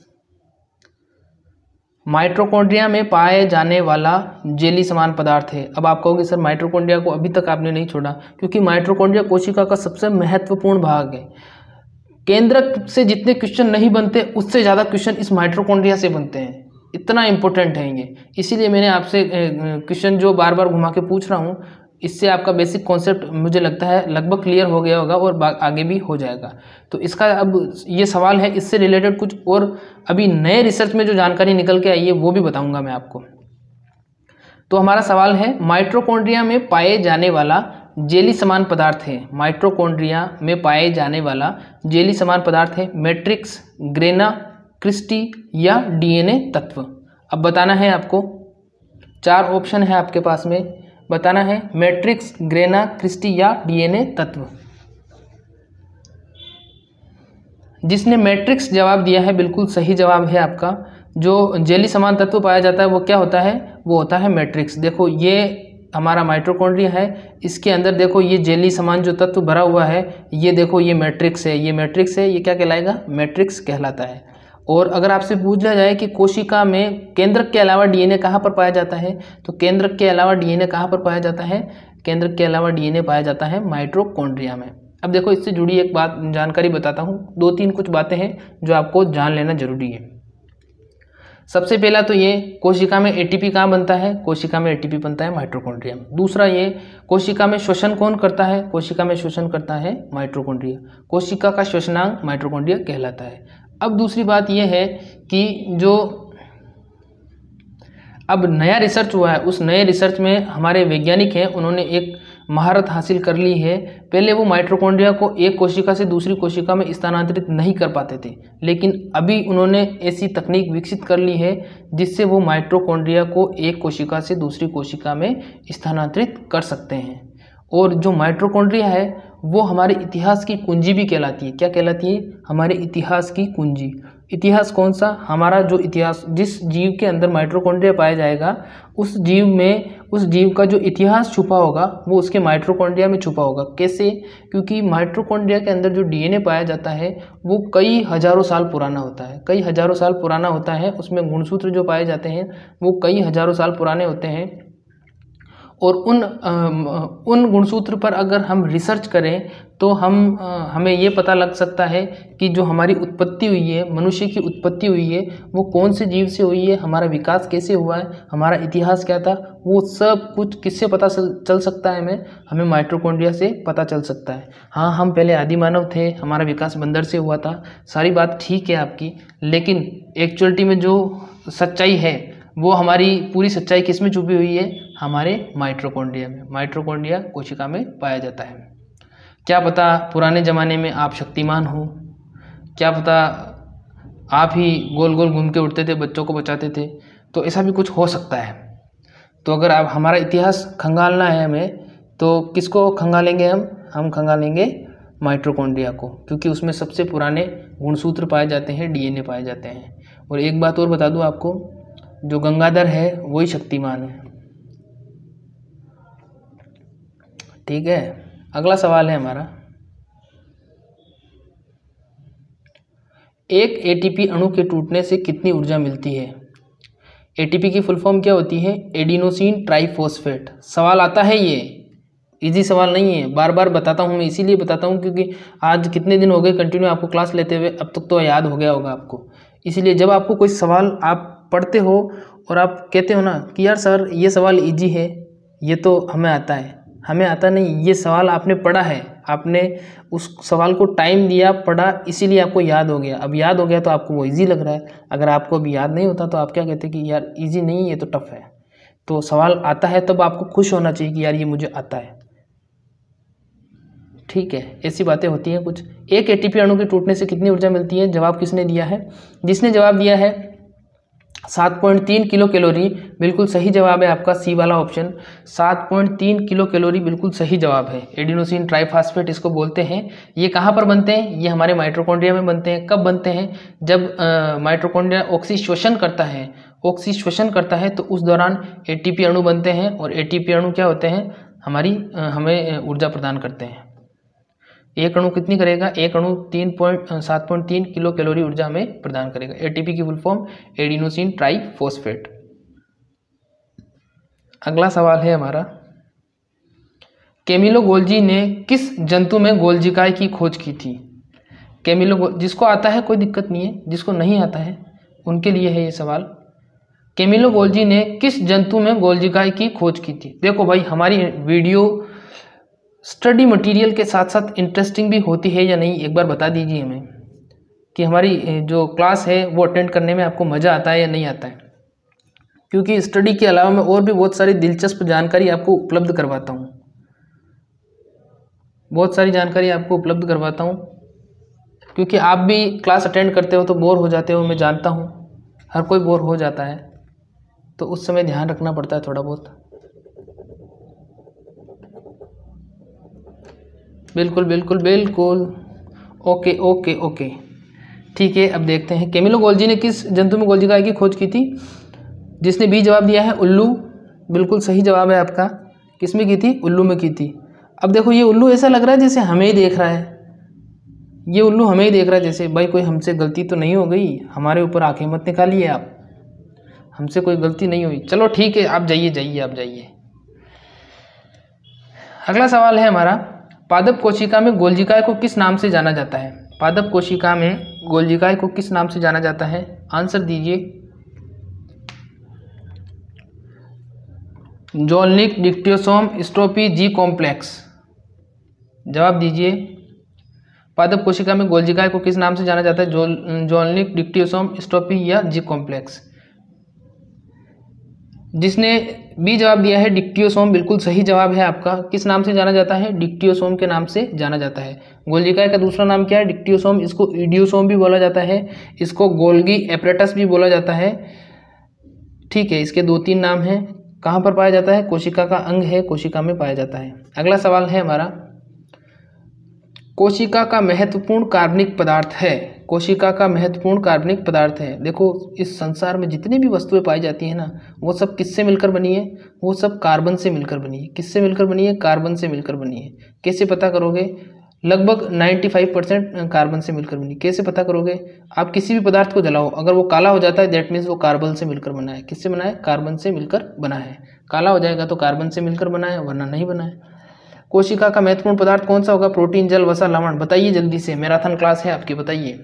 माइटोकॉन्ड्रिया में पाए जाने वाला जेली समान पदार्थ है। अब आप कहोगे सर माइटोकॉन्ड्रिया को अभी तक आपने नहीं छोड़ा, क्योंकि माइटोकॉन्ड्रिया कोशिका का सबसे महत्वपूर्ण भाग है। केंद्रक से जितने क्वेश्चन नहीं बनते उससे ज़्यादा क्वेश्चन इस माइटोकॉन्ड्रिया से बनते हैं, इतना इंपॉर्टेंट है ये। इसीलिए मैंने आपसे क्वेश्चन जो बार बार घुमा के पूछ रहा हूँ, इससे आपका बेसिक कॉन्सेप्ट मुझे लगता है लगभग क्लियर हो गया होगा और आगे भी हो जाएगा। तो इसका अब ये सवाल है, इससे रिलेटेड कुछ और अभी नए रिसर्च में जो जानकारी निकल के आई है वो भी बताऊँगा मैं आपको। तो हमारा सवाल है, माइटोकॉन्ड्रिया में पाए जाने वाला जेली समान पदार्थ है। माइटोकॉन्ड्रिया में पाए जाने वाला जेली समान पदार्थ है मैट्रिक्स, ग्रेना, क्रिस्टी या डीएनए तत्व। अब बताना है आपको, चार ऑप्शन है आपके पास में, बताना है मैट्रिक्स, ग्रेना, क्रिस्टी या डीएनए तत्व। जिसने मैट्रिक्स जवाब दिया है बिल्कुल सही जवाब है आपका। जो जेली समान तत्व पाया जाता है वो क्या होता है? वो होता है मैट्रिक्स। देखो ये हमारा माइटोकॉन्ड्रिया है, इसके अंदर देखो ये जेली समान जो तत्व भरा हुआ है, ये देखो ये मैट्रिक्स है, ये मैट्रिक्स है, ये क्या कहलाएगा? मैट्रिक्स कहलाता है। और अगर आपसे पूछा जाए कि कोशिका में केंद्रक के अलावा डीएनए कहाँ पर पाया जाता है, तो केंद्रक के अलावा डीएनए कहाँ पर पाया जाता है? केंद्रक के अलावा डीएनए पाया जाता है माइटोकॉन्ड्रिया में। अब देखो इससे जुड़ी एक बात जानकारी बताता हूँ, दो तीन कुछ बातें हैं जो आपको जान लेना जरूरी है। सबसे पहला तो ये, कोशिका में एटीपी कहाँ बनता है? कोशिका में एटीपी बनता है माइटोकॉन्ड्रिया में। दूसरा ये, कोशिका में श्वसन कौन करता है? कोशिका में श्वसन करता है माइटोकॉन्ड्रिया। कोशिका का श्वसनांग माइटोकॉन्ड्रिया कहलाता है। अब दूसरी बात यह है कि जो अब नया रिसर्च हुआ है, उस नए रिसर्च में हमारे वैज्ञानिक हैं, उन्होंने एक महारत हासिल कर ली है। पहले वो माइटोकॉन्ड्रिया को एक कोशिका से दूसरी कोशिका में स्थानांतरित नहीं कर पाते थे, लेकिन अभी उन्होंने ऐसी तकनीक विकसित कर ली है जिससे वो माइटोकॉन्ड्रिया को एक कोशिका से दूसरी कोशिका में स्थानांतरित कर सकते हैं। और जो माइटोकॉन्ड्रिया है वो हमारे इतिहास की कुंजी भी कहलाती है। क्या कहलाती है? हमारे इतिहास की कुंजी। इतिहास कौन सा? हमारा जो इतिहास, जिस जीव के अंदर माइटोकॉन्ड्रिया पाया जाएगा उस जीव में, उस जीव का जो इतिहास छुपा होगा वो उसके माइटोकॉन्ड्रिया में छुपा होगा। कैसे? क्योंकि माइटोकॉन्ड्रिया के अंदर जो डीएनए पाया जाता है वो कई हजारों साल पुराना होता है, कई हजारों साल पुराना होता है। उसमें गुणसूत्र जो पाए जाते हैं वो कई हजारों साल पुराने होते हैं। और उन उन गुणसूत्र पर अगर हम रिसर्च करें तो हम हमें ये पता लग सकता है कि जो हमारी उत्पत्ति हुई है, मनुष्य की उत्पत्ति हुई है, वो कौन से जीव से हुई है, हमारा विकास कैसे हुआ है, हमारा इतिहास क्या था, वो सब कुछ किससे पता चल सकता है? हमें हमें माइटोकॉन्ड्रिया से पता चल सकता है। हाँ, हम पहले आदि मानव थे, हमारा विकास बंदर से हुआ था, सारी बात ठीक है आपकी, लेकिन एक्चुअलिटी में जो सच्चाई है वो हमारी पूरी सच्चाई किस में छुपी हुई है? हमारे माइटोकॉन्ड्रिया में। माइटोकॉन्ड्रिया कोशिका में पाया जाता है। क्या पता पुराने ज़माने में आप शक्तिमान हो, क्या पता आप ही गोल गोल घूम के उड़ते थे, बच्चों को बचाते थे, तो ऐसा भी कुछ हो सकता है। तो अगर आप हमारा इतिहास खंगालना है हमें, तो किसको खंगालेंगे हम? हम खंगालेंगे माइटोकॉन्ड्रिया को, क्योंकि उसमें सबसे पुराने गुणसूत्र पाए जाते हैं, डीएनए पाए जाते हैं। और एक बात और बता दूं आपको, जो गंगाधर है वही शक्तिमान है। ठीक है, अगला सवाल है हमारा, एक एटीपी अणु के टूटने से कितनी ऊर्जा मिलती है? एटीपी की फुल फॉर्म क्या होती है? Adenosine triphosphate. सवाल आता है, ये इजी सवाल नहीं है, बार बार बताता हूँ मैं, इसीलिए बताता हूँ क्योंकि आज कितने दिन हो गए कंटिन्यू आपको क्लास लेते हुए, अब तक तो याद हो गया होगा आपको। इसीलिए जब आपको कोई सवाल आप पढ़ते हो और आप कहते हो ना कि यार सर ये सवाल इजी है, ये तो हमें आता है, हमें आता नहीं, ये सवाल आपने पढ़ा है, आपने उस सवाल को टाइम दिया, पढ़ा, इसीलिए आपको याद हो गया। अब याद हो गया तो आपको वो इजी लग रहा है। अगर आपको अभी याद नहीं होता तो आप क्या कहते कि यार इजी नहीं, ये तो टफ है। तो सवाल आता है तब आपको खुश होना चाहिए कि यार ये मुझे आता है। ठीक है, ऐसी बातें होती हैं कुछ। एक एटीपी अणु के टूटने से कितनी ऊर्जा मिलती है? जवाब किसने दिया है? जिसने जवाब दिया है सात पॉइंट तीन किलो कैलोरी, बिल्कुल सही जवाब है आपका, सी वाला ऑप्शन। सात पॉइंट तीन किलो कैलोरी बिल्कुल सही जवाब है। एडिनोसिन ट्राइफॉस्फेट इसको बोलते हैं। ये कहाँ पर बनते हैं? ये हमारे माइटोकॉन्ड्रिया में बनते हैं। कब बनते हैं? जब माइटोकॉन्ड्रिया ऑक्सीश्वसन करता है, ऑक्सीश्वसन करता है तो उस दौरान एटीपी अणु बनते हैं। और एटीपी अणु क्या होते हैं? हमारी हमें ऊर्जा प्रदान करते हैं। एक अणु कितनी करेगा? एक अणु तीन पॉइंट सात पॉइंट तीन किलो कैलोरी ऊर्जा में प्रदान करेगा। एटीपी की फुल फॉर्म एडिनोसिन ट्राइफॉस्फेट। अगला सवाल है हमारा, कैमिलो गोल्जी ने किस जंतु में गोल्जिकाय की खोज की थी? कैमिलो, जिसको आता है कोई दिक्कत नहीं है, जिसको नहीं आता है उनके लिए है ये सवाल। कैमिलो गोल्जी ने किस जंतु में गोल्जिकाय की खोज की थी? देखो भाई, हमारी वीडियो स्टडी मटेरियल के साथ साथ इंटरेस्टिंग भी होती है या नहीं, एक बार बता दीजिए हमें कि हमारी जो क्लास है वो अटेंड करने में आपको मज़ा आता है या नहीं आता है। क्योंकि स्टडी के अलावा मैं और भी बहुत सारी दिलचस्प जानकारी आपको उपलब्ध करवाता हूँ, बहुत सारी जानकारी आपको उपलब्ध करवाता हूँ। क्योंकि आप भी क्लास अटेंड करते हो तो बोर हो जाते हो, मैं जानता हूँ, हर कोई बोर हो जाता है, तो उस समय ध्यान रखना पड़ता है थोड़ा बहुत। बिल्कुल बिल्कुल बिल्कुल, ओके ओके ओके, ठीक है। अब देखते हैं कैमिलो गोल्जी ने किस जंतु में गोल्जिकाय की खोज की थी? जिसने बी जवाब दिया है उल्लू, बिल्कुल सही जवाब है आपका। किस में की थी? उल्लू में की थी। अब देखो ये उल्लू ऐसा लग रहा है जैसे हमें ही देख रहा है, ये उल्लू हमें ही देख रहा है जैसे, भाई कोई हमसे गलती तो नहीं हो गई, हमारे ऊपर आंखें मत निकालिए आप, हमसे कोई गलती नहीं हुई। चलो ठीक है, आप जाइए जाइए आप जाइए। अगला सवाल है हमारा, पादप कोशिका में गोल्जिकाय को किस नाम से जाना जाता है? पादप कोशिका में गोल्जिकाय को किस नाम से जाना जाता है? आंसर दीजिए। जोल्निक, डिक्टियोसोम, स्ट्रोपी, जी कॉम्प्लेक्स। जवाब दीजिए। पादप कोशिका में गोल्जिकाय को किस नाम से जाना जाता है? जोलनिक, डिक्टियोसोम, स्टोपी या जी कॉम्प्लेक्स? जिसने बी जवाब दिया है डिक्टियोसोम, बिल्कुल सही जवाब है आपका। किस नाम से जाना जाता है? डिक्टियोसोम के नाम से जाना जाता है। गोल्जिकाय का दूसरा नाम क्या है? डिक्टियोसोम। इसको इडियोसोम भी बोला जाता है, इसको गोल्गी एपरेटस भी बोला जाता है। ठीक है, इसके दो तीन नाम हैं। कहाँ पर पाया जाता है? कोशिका का अंग है, कोशिका में पाया जाता है। अगला सवाल है हमारा, कोशिका का महत्वपूर्ण कार्बनिक पदार्थ है। कोशिका का महत्वपूर्ण कार्बनिक पदार्थ है। देखो, इस संसार में जितनी भी वस्तुएं पाई जाती हैं ना, वो सब किससे मिलकर बनी है? वो सब कार्बन से मिलकर बनी है। किससे मिलकर बनी है? कार्बन से मिलकर बनी है। कैसे पता करोगे? लगभग पचानवे परसेंट कार्बन से मिलकर बनी। कैसे पता करोगे? आप किसी भी पदार्थ को जलाओ, अगर वो काला हो जाता है दैट मीन्स वो कार्बन से मिलकर बना है। किससे बना है? कार्बन से मिलकर बना है। काला हो जाएगा तो कार्बन से मिलकर बना है, वरना नहीं बना है। कोशिका का महत्वपूर्ण पदार्थ कौन सा होगा? प्रोटीन, जल, वसा, लवण। बताइए जल्दी से, मैराथन क्लास है आपकी, बताइए।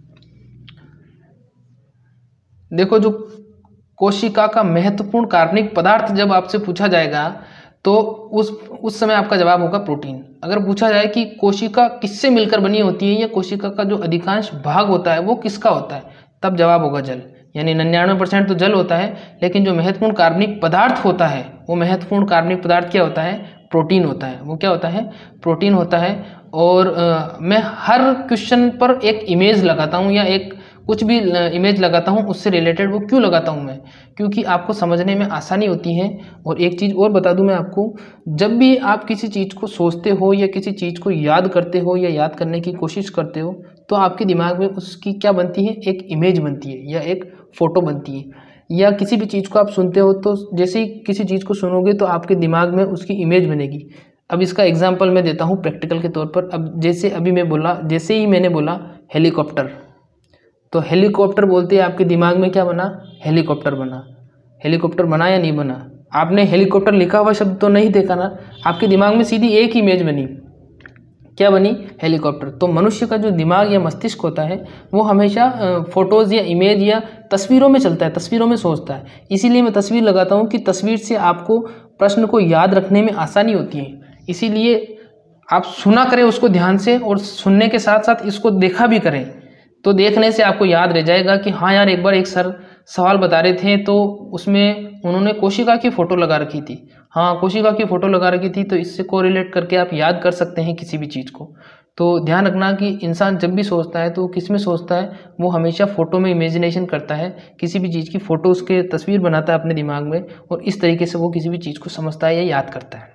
देखो, जो कोशिका का महत्वपूर्ण कार्बनिक पदार्थ जब आपसे पूछा जाएगा तो उस उस समय आपका जवाब होगा प्रोटीन। अगर पूछा जाए कि कोशिका किससे मिलकर बनी होती है या कोशिका का जो अधिकांश भाग होता है वो किसका होता है, तब जवाब होगा जल। यानी निन्यानवे परसेंट तो जल होता है, लेकिन जो महत्वपूर्ण कार्बनिक पदार्थ होता है वो महत्वपूर्ण कार्बनिक पदार्थ क्या होता है? प्रोटीन होता है। वो क्या होता है? प्रोटीन होता है। और आ, मैं हर क्वेश्चन पर एक इमेज लगाता हूँ या एक कुछ भी इमेज लगाता हूँ उससे रिलेटेड। वो क्यों लगाता हूँ मैं? क्योंकि आपको समझने में आसानी होती है। और एक चीज़ और बता दूँ मैं आपको, जब भी आप किसी चीज़ को सोचते हो या किसी चीज़ को याद करते हो या याद करने की कोशिश करते हो तो आपके दिमाग में उसकी क्या बनती है? एक इमेज बनती है या एक फ़ोटो बनती है। या किसी भी चीज़ को आप सुनते हो तो जैसे ही किसी चीज़ को सुनोगे तो आपके दिमाग में उसकी इमेज बनेगी। अब इसका एग्जांपल मैं देता हूँ प्रैक्टिकल के तौर पर। अब जैसे अभी मैं बोला, जैसे ही मैंने बोला हेलीकॉप्टर, तो हेलीकॉप्टर बोलते ही आपके दिमाग में क्या बना? हेलीकॉप्टर बना। हेलीकॉप्टर बना या नहीं बना? आपने हेलीकॉप्टर लिखा हुआ शब्द तो नहीं देखा ना, आपके दिमाग में सीधी एक इमेज बनी। क्या बनी? हेलीकॉप्टर। तो मनुष्य का जो दिमाग या मस्तिष्क होता है वो हमेशा फोटोज़ या इमेज या तस्वीरों में चलता है, तस्वीरों में सोचता है। इसीलिए मैं तस्वीर लगाता हूँ कि तस्वीर से आपको प्रश्न को याद रखने में आसानी होती है। इसीलिए आप सुना करें उसको ध्यान से, और सुनने के साथ साथ इसको देखा भी करें, तो देखने से आपको याद रह जाएगा कि हाँ यार, एक बार एक सर सवाल बता रहे थे तो उसमें उन्होंने कोशिका की फ़ोटो लगा रखी थी। हाँ, कोशिका की फ़ोटो लगा रखी थी, तो इससे कोरिलेट करके आप याद कर सकते हैं किसी भी चीज़ को। तो ध्यान रखना कि इंसान जब भी सोचता है तो किस में सोचता है? वो हमेशा फ़ोटो में इमेजिनेशन करता है। किसी भी चीज़ की फ़ोटो उसके तस्वीर बनाता है अपने दिमाग में, और इस तरीके से वो किसी भी चीज़ को समझता है या याद करता है।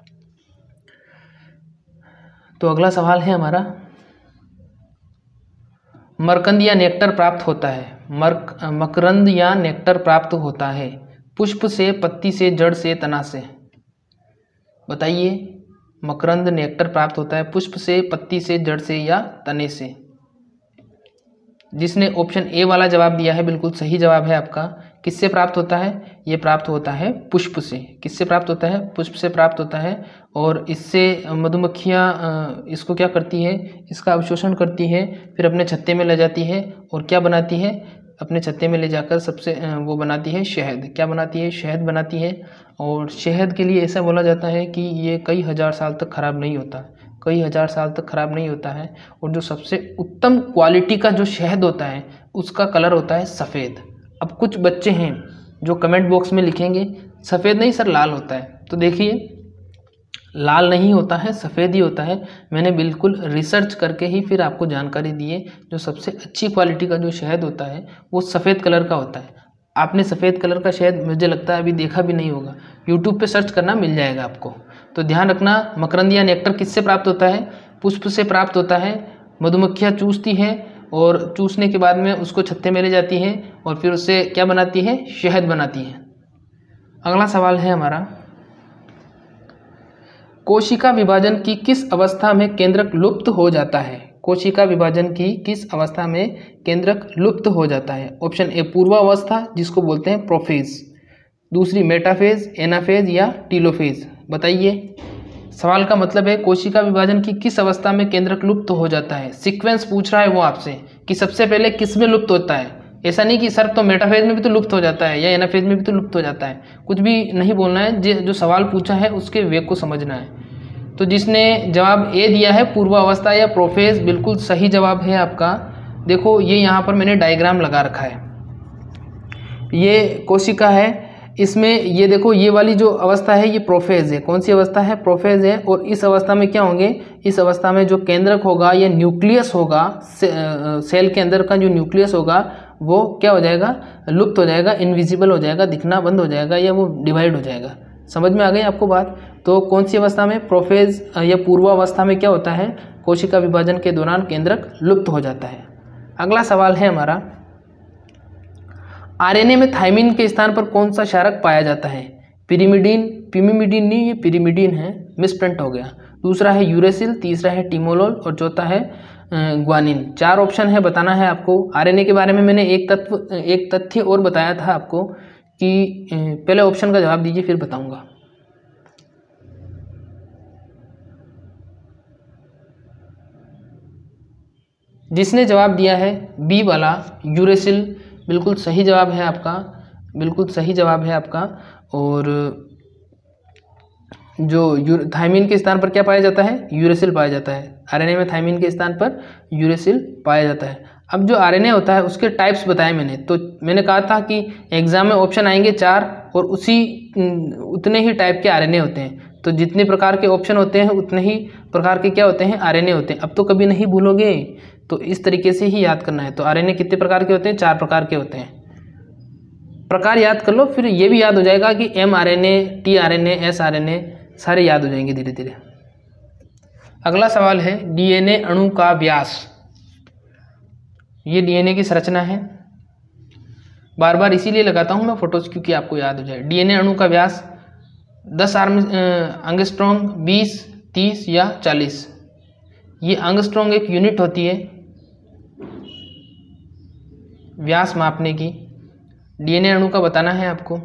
तो अगला सवाल है हमारा, मकरंद या नेक्टर प्राप्त होता है। मर्क मकरंद या नेक्टर प्राप्त होता है पुष्प से, पत्ती से, जड़ से, तना से। बताइए, मकरंद नेक्टर प्राप्त होता है पुष्प से, पत्ती से, जड़ से या तने से? जिसने ऑप्शन ए वाला जवाब दिया है बिल्कुल सही जवाब है आपका। किससे प्राप्त होता है? ये प्राप्त होता है पुष्प से। किससे प्राप्त होता है? पुष्प से प्राप्त होता है। और इससे मधुमक्खियाँ इसको क्या करती है? इसका अवशोषण करती है, फिर अपने छत्ते में ले जाती है और क्या बनाती है? अपने छत्ते में ले जाकर सबसे वो बनाती है शहद। क्या बनाती है? शहद बनाती है। और शहद के लिए ऐसा बोला जाता है कि ये कई हज़ार साल तक ख़राब नहीं होता, कई हज़ार साल तक ख़राब नहीं होता है। और जो सबसे उत्तम क्वालिटी का जो शहद होता है उसका कलर होता है सफ़ेद। अब कुछ बच्चे हैं जो कमेंट बॉक्स में लिखेंगे सफ़ेद नहीं सर, लाल होता है। तो देखिए, लाल नहीं होता है, सफ़ेद ही होता है। मैंने बिल्कुल रिसर्च करके ही फिर आपको जानकारी दी है। जो सबसे अच्छी क्वालिटी का जो शहद होता है वो सफ़ेद कलर का होता है। आपने सफ़ेद कलर का शहद मुझे लगता है अभी देखा भी नहीं होगा, यूट्यूब पे सर्च करना मिल जाएगा आपको। तो ध्यान रखना, मकरंद या नेक्टर किससे प्राप्त होता है? पुष्प से प्राप्त होता है। मधुमक्खियाँ चूसती हैं और चूसने के बाद में उसको छत्ते में ले जाती हैं और फिर उससे क्या बनाती है? शहद बनाती है। अगला सवाल है हमारा, कोशिका विभाजन की किस अवस्था में केंद्रक लुप्त हो जाता है? कोशिका विभाजन की किस अवस्था में केंद्रक लुप्त हो जाता है? ऑप्शन ए पूर्वावस्था, जिसको बोलते हैं प्रोफेज, दूसरी मेटाफेज, एनाफेज या टीलोफेज। बताइए, सवाल का मतलब है कोशिका विभाजन की किस अवस्था में केंद्रक लुप्त हो जाता है। सीक्वेंस पूछ रहा है वो आपसे कि सबसे पहले किस में लुप्त होता है। ऐसा नहीं कि सर तो मेटाफेज में भी तो लुप्त हो जाता है या एनाफेज में भी तो लुप्त हो जाता है, कुछ भी नहीं बोलना है। जो सवाल पूछा है उसके वेग को समझना है। तो जिसने जवाब ए दिया है पूर्वावस्था या प्रोफेज, बिल्कुल सही जवाब है आपका। देखो ये यहाँ पर मैंने डायग्राम लगा रखा है, ये कोशिका है, इसमें ये देखो ये वाली जो अवस्था है ये प्रोफेज है। कौन सी अवस्था है? प्रोफेज है। और इस अवस्था में क्या होंगे? इस अवस्था में जो केंद्रक होगा या न्यूक्लियस होगा, से, सेल के अंदर का जो न्यूक्लियस होगा वो क्या हो जाएगा? लुप्त हो जाएगा, इनविजिबल हो जाएगा, दिखना बंद हो जाएगा या वो डिवाइड हो जाएगा। समझ में आ गई आपको बात? तो कौन सी अवस्था में? प्रोफेज या पूर्वावस्था में क्या होता है? कोशिका विभाजन के दौरान केंद्रक लुप्त हो जाता है। अगला सवाल है हमारा, आरएनए में थायमिन के स्थान पर कौन सा क्षारक पाया जाता है? पिरिमिडीन, पिमिमिडीन नहीं, ये पिरिमिडीन है, मिसप्रिंट हो गया। दूसरा है यूरेसिल, तीसरा है टिमोलोल और चौथा है ग्वानिन। चार ऑप्शन है, बताना है आपको। आरएनए के बारे में मैंने एक तत्व एक तथ्य और बताया था आपको कि पहले ऑप्शन का जवाब दीजिए फिर बताऊंगा। जिसने जवाब दिया है बी वाला यूरेसिल, बिल्कुल सही जवाब है आपका, बिल्कुल सही जवाब है आपका। और जो थायमिन के स्थान पर क्या पाया जाता है? यूरेसिल पाया जाता है। आरएनए में थायमिन के स्थान पर यूरेसिल पाया जाता है। अब जो आरएनए होता है उसके टाइप्स बताए मैंने, तो मैंने कहा था कि एग्जाम में ऑप्शन आएंगे चार और उसी उतने ही टाइप के आरएनए होते हैं। तो जितने प्रकार के ऑप्शन होते हैं उतने ही प्रकार के क्या होते हैं? आरएनए होते हैं। अब तो कभी नहीं भूलोगे, तो इस तरीके से ही याद करना है। तो आरएनए कितने प्रकार के होते हैं? चार प्रकार के होते हैं। प्रकार याद कर लो, फिर ये भी याद हो जाएगा कि M RNA, T RNA, S RNA सारे याद हो जाएंगे धीरे धीरे। अगला सवाल है डीएनए अणु का व्यास। ये डीएनए की संरचना है, बार बार इसीलिए लगाता हूँ मैं फोटोज क्योंकि आपको याद हो जाए। डीएनए अणु का व्यास दस आर्म एंगस्ट्रॉन्ग, बीस, तीस या चालीस। ये एंगस्ट्रॉन्ग एक यूनिट होती है व्यास मापने की। डीएनए अणु का बताना है आपको।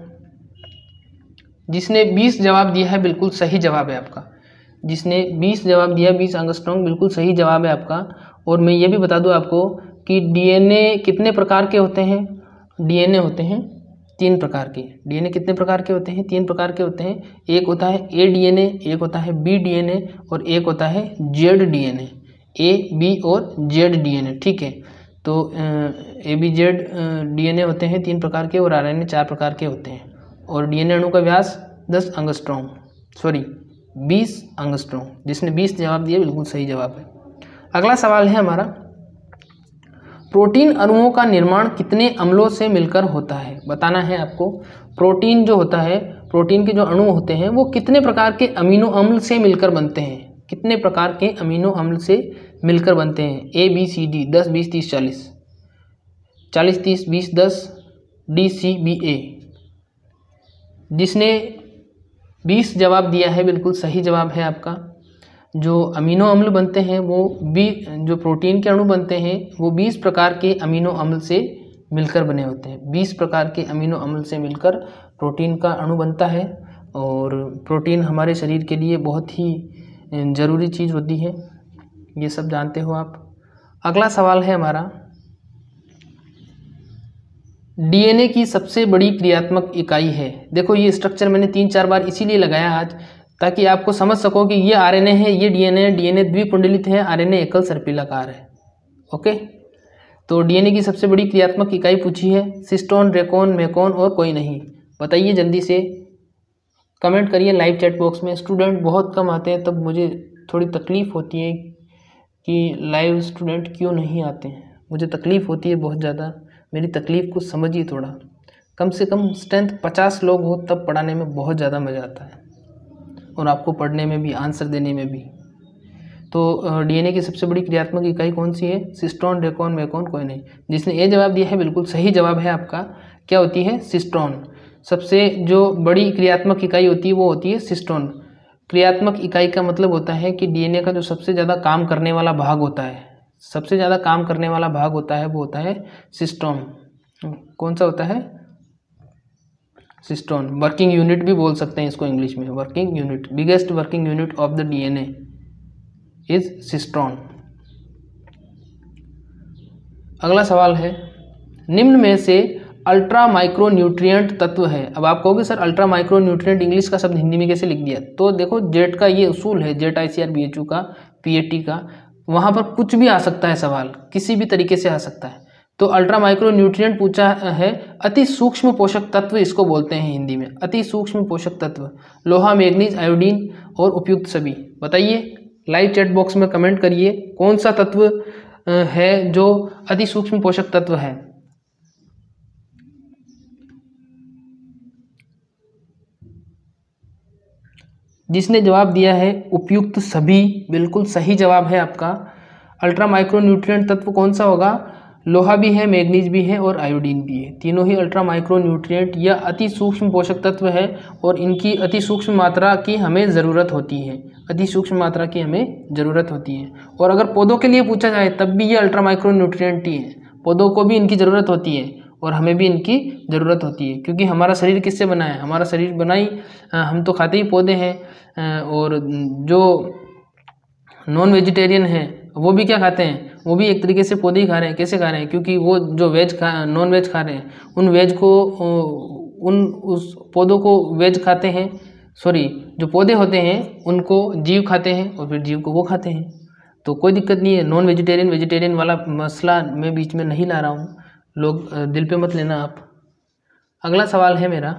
जिसने बीस जवाब दिया है बिल्कुल सही जवाब है आपका। जिसने बीस जवाब दिया, बीस एंगस्ट्रॉन्ग, बिल्कुल सही जवाब है आपका। और मैं ये भी बता दूं आपको कि डीएनए कितने प्रकार के होते हैं? डीएनए होते हैं तीन प्रकार के। डीएनए कितने प्रकार के होते हैं? तीन प्रकार के होते हैं। एक होता है ए डीएनए, एक होता है बी डीएनए और एक होता है जेड डीएनए। ए, बी और जेड डीएनए, ठीक है। तो ए बी जेड डीएनए होते हैं तीन प्रकार के और आरएनए चार प्रकार के होते हैं। और डीएनए अणु का व्यास दस एंगस्ट्रॉन्ग, सॉरी बीस एंगस्ट्रॉन्ग। जिसने बीस जवाब दिए बिल्कुल सही जवाब है। अगला सवाल है हमारा, प्रोटीन अणुओं का निर्माण कितने अम्लों से मिलकर होता है? बताना है आपको। प्रोटीन जो होता है, प्रोटीन के जो अणु होते हैं वो कितने प्रकार के अमीनो अम्ल से मिलकर बनते हैं? कितने प्रकार के अमीनो अम्ल से मिलकर बनते हैं? ए बी सी डी, दस बीस तीस चालीस, चालीस तीस बीस दस, डी सी बी ए। जिसने बीस जवाब दिया है बिल्कुल सही जवाब है आपका। जो अमीनो अम्ल बनते हैं वो बी जो प्रोटीन के अणु बनते हैं वो बीस प्रकार के अमीनो अम्ल से मिलकर बने होते हैं। बीस प्रकार के अमीनो अम्ल से मिलकर प्रोटीन का अणु बनता है। और प्रोटीन हमारे शरीर के लिए बहुत ही ज़रूरी चीज़ होती है, ये सब जानते हो आप। अगला सवाल है हमारा, डीएनए की सबसे बड़ी क्रियात्मक इकाई है। देखो ये स्ट्रक्चर मैंने तीन चार बार इसीलिए लगाया आज ताकि आपको समझ सको कि ये आरएनए है, ये डीएनए है। डीएनए द्विपुंडलित है, आरएनए एकल सर्पिलाकार है। ओके, तो डीएनए की सबसे बड़ी क्रियात्मक इकाई पूछी है, सिस्टोन, रेकोन, मेकोन और कोई नहीं। बताइए जल्दी से, कमेंट करिए लाइव चैट बॉक्स में। स्टूडेंट बहुत कम आते हैं तब मुझे थोड़ी तकलीफ़ होती है कि लाइव स्टूडेंट क्यों नहीं आते हैं। मुझे तकलीफ़ होती है बहुत ज़्यादा। मेरी तकलीफ़ को समझिए थोड़ा। कम से कम स्ट्रेंथ पचास लोग हो तब पढ़ाने में बहुत ज़्यादा मज़ा आता है और आपको पढ़ने में भी, आंसर देने में भी। तो डीएनए की सबसे बड़ी क्रियात्मक इकाई कौन सी है? सिस्टोन, रेकोन, मेकोन, कोई नहीं। जिसने ए जवाब दिया है बिल्कुल सही जवाब है आपका। क्या होती है? सिस्टोन। सबसे जो बड़ी क्रियात्मक इकाई होती है वो होती है सिस्टोन। क्रियात्मक इकाई का मतलब होता है कि डीएनए का जो सबसे ज़्यादा काम करने वाला भाग होता है, सबसे ज़्यादा काम करने वाला भाग होता है वो होता है सिस्टोन। कौन सा होता है? सिस्टोन। वर्किंग यूनिट भी बोल सकते हैं इसको इंग्लिश में, working unit. Biggest working unit of the DNA is cistron. अगला सवाल है, निम्न में से अल्ट्रा माइक्रो न्यूट्रिएंट तत्व है। अब आप कहोगे sir ultra micro nutrient English का शब्द हिंदी में कैसे लिख दिया? तो देखो जेट का ये उसूल है, Z I C R B H U का, पी ए टी का, वहाँ पर कुछ भी आ सकता है, सवाल किसी भी तरीके से आ सकता है। तो अल्ट्रा माइक्रो न्यूट्रिएंट पूछा है, अति सूक्ष्म पोषक तत्व इसको बोलते हैं हिंदी में, अति सूक्ष्म पोषक तत्व, लोहा, मैग्नीज, आयोडीन और उपयुक्त सभी। बताइए, लाइव चैट बॉक्स में कमेंट करिए कौन सा तत्व है जो अति सूक्ष्म पोषक तत्व है। जिसने जवाब दिया है उपयुक्त सभी, बिल्कुल सही जवाब है आपका। अल्ट्रा माइक्रो न्यूट्रिएंट तत्व कौन सा होगा? लोहा भी है, मैग्नीज भी है और आयोडीन भी है, तीनों ही अल्ट्रा माइक्रो न्यूट्रिएंट या अति सूक्ष्म पोषक तत्व है और इनकी अति सूक्ष्म मात्रा की हमें ज़रूरत होती है, अति सूक्ष्म मात्रा की हमें ज़रूरत होती है। और अगर पौधों के लिए पूछा जाए तब भी ये अल्ट्रा माइक्रो न्यूट्रिएंट ही है, पौधों को भी इनकी ज़रूरत होती है और हमें भी इनकी ज़रूरत होती है, क्योंकि हमारा शरीर किससे बना है? हमारा शरीर बना ही, हम तो खाते ही पौधे हैं, और जो नॉन वेजिटेरियन हैं वो भी क्या खाते हैं? वो भी एक तरीके से पौधे ही खा रहे हैं। कैसे खा रहे हैं? क्योंकि वो जो वेज खा नॉन वेज खा रहे हैं, उन वेज को उन उस पौधों को वेज खाते हैं, सॉरी जो पौधे होते हैं उनको जीव खाते हैं और फिर जीव को वो खाते हैं। तो कोई दिक्कत नहीं है, नॉन वेजिटेरियन वेजिटेरियन वाला मसला मैं बीच में नहीं ला रहा हूँ, लोग दिल पे मत लेना आप। अगला सवाल है मेरा,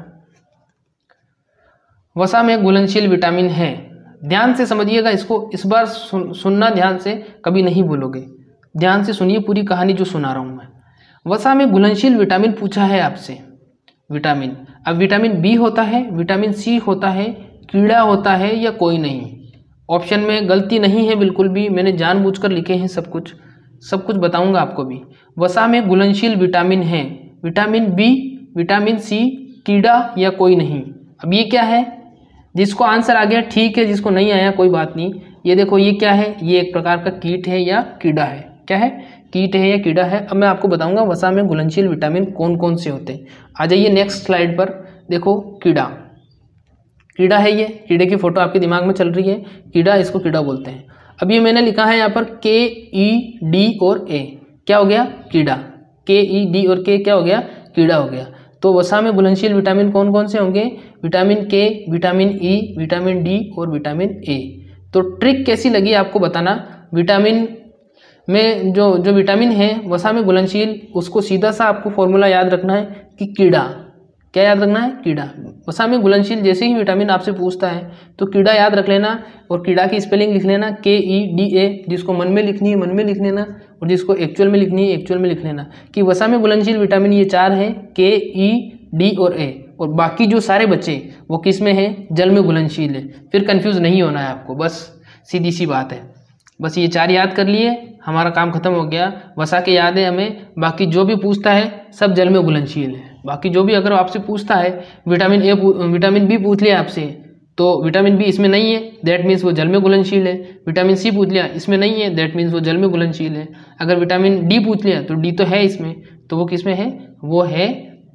वसा में घुलनशील विटामिन है। ध्यान से समझिएगा इसको, इस बार सुन, सुनना ध्यान से, कभी नहीं बोलोगे। ध्यान से सुनिए पूरी कहानी जो सुना रहा हूँ मैं। वसा में घुलनशील विटामिन पूछा है आपसे, विटामिन। अब विटामिन बी होता है, विटामिन सी होता है, कीड़ा होता है या कोई नहीं? ऑप्शन में गलती नहीं है बिल्कुल भी, मैंने जानबूझकर लिखे हैं सब कुछ, सब कुछ बताऊंगा आपको भी। वसा में घुलनशील विटामिन है, विटामिन बी, विटामिन सी, कीड़ा या कोई नहीं। अब ये क्या है? जिसको आंसर आ गया ठीक है, जिसको नहीं आया कोई बात नहीं। ये देखो ये क्या है? ये एक प्रकार का कीट है या कीड़ा है? क्या है? कीट है या कीड़ा है। अब मैं आपको बताऊंगा वसा में घुलनशील विटामिन कौन कौन से होते हैं। आ जाइए नेक्स्ट स्लाइड पर, देखो कीड़ा, कीड़ा है ये, कीड़े की फोटो आपके दिमाग में चल रही है, कीड़ा, इसको कीड़ा बोलते हैं। अब ये मैंने लिखा है यहाँ पर के ई डी और ए, क्या हो गया? कीड़ा। के ई डी और के क्या हो गया? कीड़ा हो गया। तो वसा में घुलनशील विटामिन कौन कौन से होंगे? Vitamin K, vitamin E, vitamin D और विटामिन ए। तो ट्रिक कैसी लगी आपको बताना। विटामिन में जो जो विटामिन है वसा में घुलनशील, उसको सीधा सा आपको फॉर्मूला याद रखना है कि कीड़ा, क्या याद रखना है? कीड़ा। वसा में घुलनशील जैसे ही विटामिन आपसे पूछता है तो कीड़ा याद रख लेना और कीड़ा की स्पेलिंग लिख लेना, के ई डी ए। जिसको मन में लिखनी है मन में लिख लेना और जिसको एक्चुअल में लिखनी है एक्चुअल में लिख लेना कि वसा में घुलनशील विटामिन ये चार हैं, के ई डी और ए, और बाकी जो सारे बच्चे वो किस में हैं? जल में घुलनशील है। फिर कंफ्यूज नहीं होना है आपको, बस सीधी सी बात है। बस ये चार याद कर लिए, हमारा काम खत्म हो गया। वसा के याद है हमें, बाकी जो भी पूछता है सब जल में घुलनशील है। बाकी जो भी अगर आपसे पूछता है, विटामिन ए विटामिन बी पूछ लिया आपसे तो विटामिन बी इसमें नहीं है, दैट मीन्स वो जल में घुलनशील है। विटामिन सी पूछ लिया, इसमें नहीं है, दैट मीन्स वो जल में घुलनशील है। अगर विटामिन डी पूछ लिया तो डी तो है इसमें, तो वो किस में है? वो है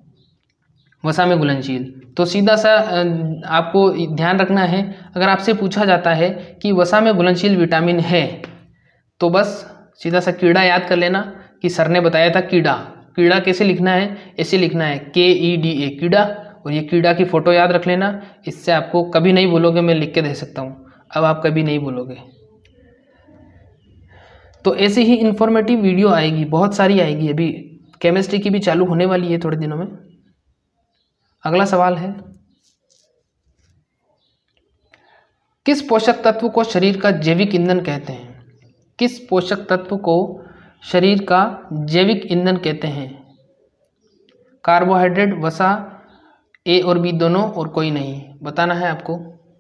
वसा में घुलनशील। तो सीधा सा आपको ध्यान रखना है, अगर आपसे पूछा जाता है कि वसा में घुलनशील विटामिन है तो बस सीधा सा कीड़ा याद कर लेना कि सर ने बताया था कीड़ा। कीड़ा कैसे लिखना है? ऐसे लिखना है, के ई डी ए, कीड़ा। और ये कीड़ा की फोटो याद रख लेना, इससे आपको कभी नहीं बोलोगे, मैं लिख के दे सकता हूँ, अब आप कभी नहीं बोलोगे। तो ऐसे ही इंफॉर्मेटिव वीडियो आएगी, बहुत सारी आएगी, अभी केमिस्ट्री की भी चालू होने वाली है थोड़े दिनों में। अगला सवाल है, किस पोषक तत्व को शरीर का जैविक ईंधन कहते हैं? किस पोषक तत्व को शरीर का जैविक ईंधन कहते हैं? कार्बोहाइड्रेट, वसा, ए और बी दोनों और कोई नहीं? बताना है आपको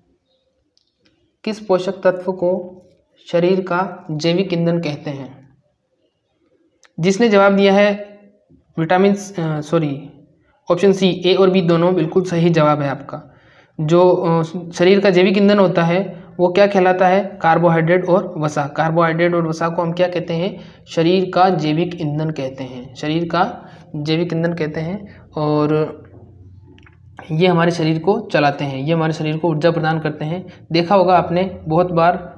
किस पोषक तत्व को शरीर का जैविक ईंधन कहते हैं। जिसने जवाब दिया है vitamin sorry option C, A और बी दोनों, बिल्कुल सही जवाब है आपका। जो शरीर का जैविक ईंधन होता है वो क्या कहलाता है? कार्बोहाइड्रेट और वसा। कार्बोहाइड्रेट और वसा को हम क्या कहते हैं? शरीर का जैविक ईंधन कहते हैं, शरीर का जैविक ईंधन कहते हैं। और ये हमारे शरीर को चलाते हैं, ये हमारे शरीर को ऊर्जा प्रदान करते हैं। देखा होगा आपने बहुत बार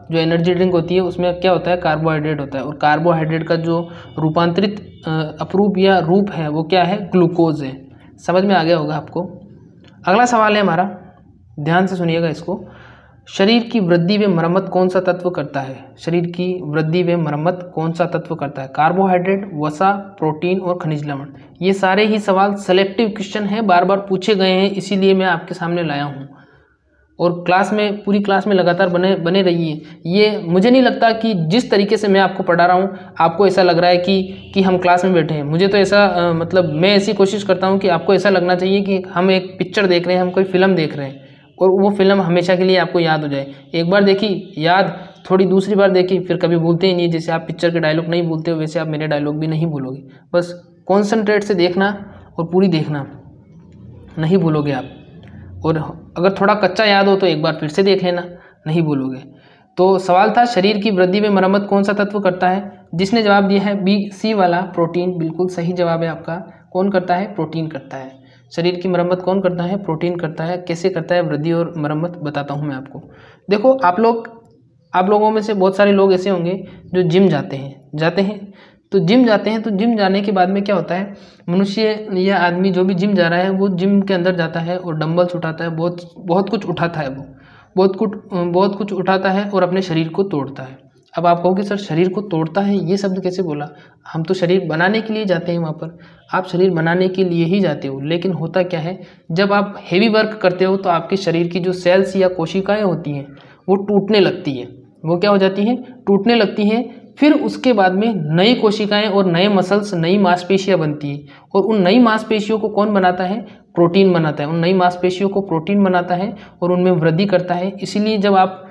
जो एनर्जी ड्रिंक होती है उसमें क्या होता है, कार्बोहाइड्रेट होता है, और कार्बोहाइड्रेट का जो रूपांतरित अपरूप या रूप है वो क्या है, ग्लूकोज है। समझ में आ गया होगा आपको। अगला सवाल है हमारा, ध्यान से सुनिएगा इसको। शरीर की वृद्धि व मरम्मत कौन सा तत्व करता है? शरीर की वृद्धि व मरम्मत कौन सा तत्व करता है? कार्बोहाइड्रेट, वसा, प्रोटीन और खनिज लवण। ये सारे ही सवाल सेलेक्टिव क्वेश्चन हैं, बार बार पूछे गए हैं, इसीलिए मैं आपके सामने लाया हूँ। और क्लास में, पूरी क्लास में लगातार बने बने रहिए। ये मुझे नहीं लगता कि जिस तरीके से मैं आपको पढ़ा रहा हूँ आपको ऐसा लग रहा है कि कि हम क्लास में बैठे हैं। मुझे तो ऐसा आ, मतलब मैं ऐसी कोशिश करता हूँ कि आपको ऐसा लगना चाहिए कि हम एक पिक्चर देख रहे हैं, हम कोई फिल्म देख रहे हैं, और वो फिल्म हमेशा के लिए आपको याद हो जाए। एक बार देखी याद, थोड़ी दूसरी बार देखी, फिर कभी भूलते ही नहीं। जैसे आप पिक्चर के डायलॉग नहीं भूलते हो, वैसे आप मेरे डायलॉग भी नहीं भूलोगे। बस कॉन्सेंट्रेट से देखना और पूरी देखना, नहीं भूलोगे आप। और अगर थोड़ा कच्चा याद हो तो एक बार फिर से देख लेना, नहीं भूलोगे। तो सवाल था, शरीर की वृद्धि में मरम्मत कौन सा तत्व करता है? जिसने जवाब दिया है बी सी वाला, प्रोटीन, बिल्कुल सही जवाब है आपका। कौन करता है? प्रोटीन करता है। शरीर की मरम्मत कौन करता है? प्रोटीन करता है। कैसे करता है वृद्धि और मरम्मत, बताता हूँ मैं आपको। देखो, आप लोग आप लोगों में से बहुत सारे लोग ऐसे होंगे जो जिम जाते हैं जाते हैं तो जिम जाते हैं तो जिम जाने के बाद में क्या होता है, मनुष्य या आदमी जो भी जिम जा रहा है वो जिम के अंदर जाता है और डंबल्स उठाता है, बहुत बहुत कुछ उठाता है, वो बहुत कुछ बहुत कुछ उठाता है और अपने शरीर को तोड़ता है। अब आप कहोगे सर शरीर को तोड़ता है, ये शब्द कैसे बोला? हम तो शरीर बनाने के लिए जाते हैं वहाँ पर। आप शरीर बनाने के लिए ही जाते हो, लेकिन होता क्या है, जब आप हेवी वर्क करते हो तो आपके शरीर की जो सेल्स या कोशिकाएं होती हैं वो टूटने लगती हैं। वो क्या हो जाती हैं? टूटने लगती हैं। फिर उसके बाद में नई कोशिकाएं और नए मसल्स, नई मांसपेशियां बनती हैं, और उन नई मांसपेशियों को कौन बनाता है? प्रोटीन बनाता है। उन नई मांसपेशियों को प्रोटीन बनाता है और उनमें वृद्धि करता है। इसीलिए जब आप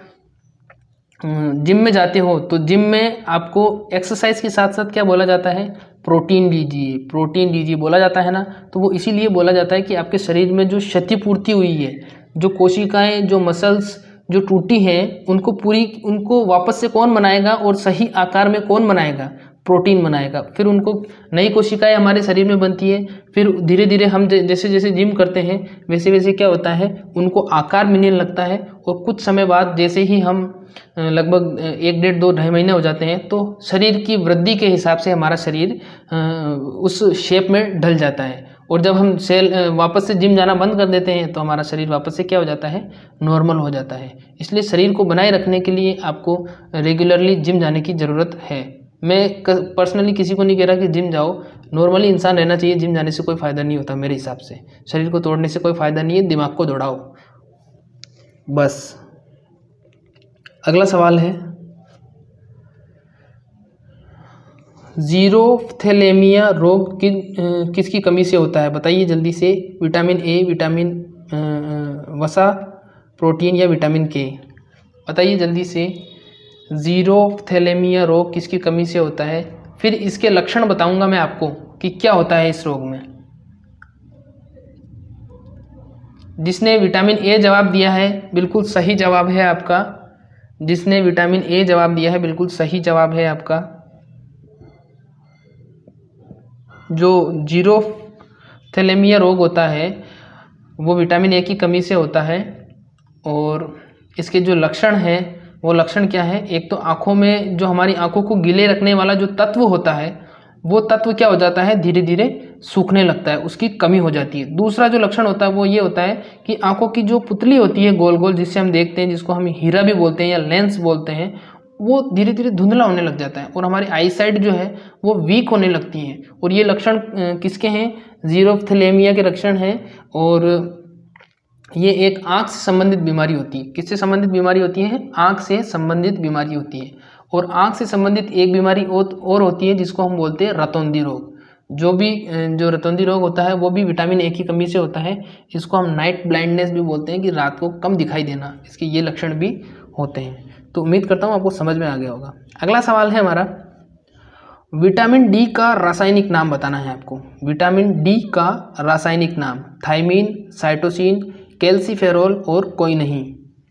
जिम में जाते हो तो जिम में आपको एक्सरसाइज के साथ साथ क्या बोला जाता है? प्रोटीन लीजिए, प्रोटीन लीजिए बोला जाता है ना। तो वो इसीलिए बोला जाता है कि आपके शरीर में जो क्षतिपूर्ति हुई है, जो कोशिकाएं, जो मसल्स जो टूटी हैं, उनको पूरी उनको वापस से कौन बनाएगा और सही आकार में कौन बनाएगा? प्रोटीन बनाएगा। फिर उनको नई कोशिकाएं हमारे शरीर में बनती है। फिर धीरे धीरे हम जैसे जैसे जिम करते हैं वैसे वैसे क्या होता है, उनको आकार मिलने लगता है। और कुछ समय बाद जैसे ही हम लगभग एक डेढ़ दो ढाई महीने हो जाते हैं तो शरीर की वृद्धि के हिसाब से हमारा शरीर उस शेप में ढल जाता है। और जब हम सेल वापस से जिम जाना बंद कर देते हैं तो हमारा शरीर वापस से क्या हो जाता है? नॉर्मल हो जाता है। इसलिए शरीर को बनाए रखने के लिए आपको रेगुलरली जिम जाने की ज़रूरत है। मैं पर्सनली किसी को नहीं कह रहा कि जिम जाओ, नॉर्मली इंसान रहना चाहिए। जिम जाने से कोई फ़ायदा नहीं होता मेरे हिसाब से, शरीर को तोड़ने से कोई फ़ायदा नहीं है, दिमाग को दौड़ाओ बस। अगला सवाल है, जीरोफ्थेलेमिया रोग कि, किसकी कमी से होता है? बताइए जल्दी से। विटामिन ए, विटामिन वसा, प्रोटीन या विटामिन के? बताइए जल्दी से। जीरोफ्थेलेमिया रोग किसकी कमी से होता है? फिर इसके लक्षण बताऊंगा मैं आपको कि क्या होता है इस रोग में। जिसने विटामिन ए जवाब दिया है बिल्कुल सही जवाब है आपका। जिसने विटामिन ए जवाब दिया है बिल्कुल सही जवाब है आपका। जो जीरोफ्थेलेमिया रोग होता है वो विटामिन ए की कमी से होता है। और इसके जो लक्षण हैं वो लक्षण क्या है? एक तो आँखों में जो हमारी आँखों को गीले रखने वाला जो तत्व होता है वो तत्व क्या हो जाता है? धीरे धीरे सूखने लगता है, उसकी कमी हो जाती है। दूसरा जो लक्षण होता है वो ये होता है कि आँखों की जो पुतली होती है गोल गोल, जिससे हम देखते हैं, जिसको हम हीरा भी बोलते हैं या लेंस बोलते हैं, वो धीरे धीरे धुंधला होने लग जाता है और हमारी आई साइट जो है वो वीक होने लगती है। और ये लक्षण किसके हैं? जीरोफ्थेलेमिया के लक्षण हैं। और ये एक आँख से संबंधित बीमारी होती है। किससे संबंधित बीमारी होती है? आँख से संबंधित बीमारी होती है। और आँख से संबंधित एक बीमारी और होती है जिसको हम बोलते हैं रतौंधी रोग। जो भी जो रतौंधी रोग होता है वो भी विटामिन ए की कमी से होता है। इसको हम नाइट ब्लाइंडनेस भी बोलते हैं कि रात को कम दिखाई देना, इसके ये लक्षण भी होते हैं। तो उम्मीद करता हूँ आपको समझ में आ गया होगा। अगला सवाल है हमारा, विटामिन डी का रासायनिक नाम बताना है आपको। विटामिन डी का रासायनिक नाम, थायमीन, साइटोसिन, कैल्सीफेरोल और कोई नहीं।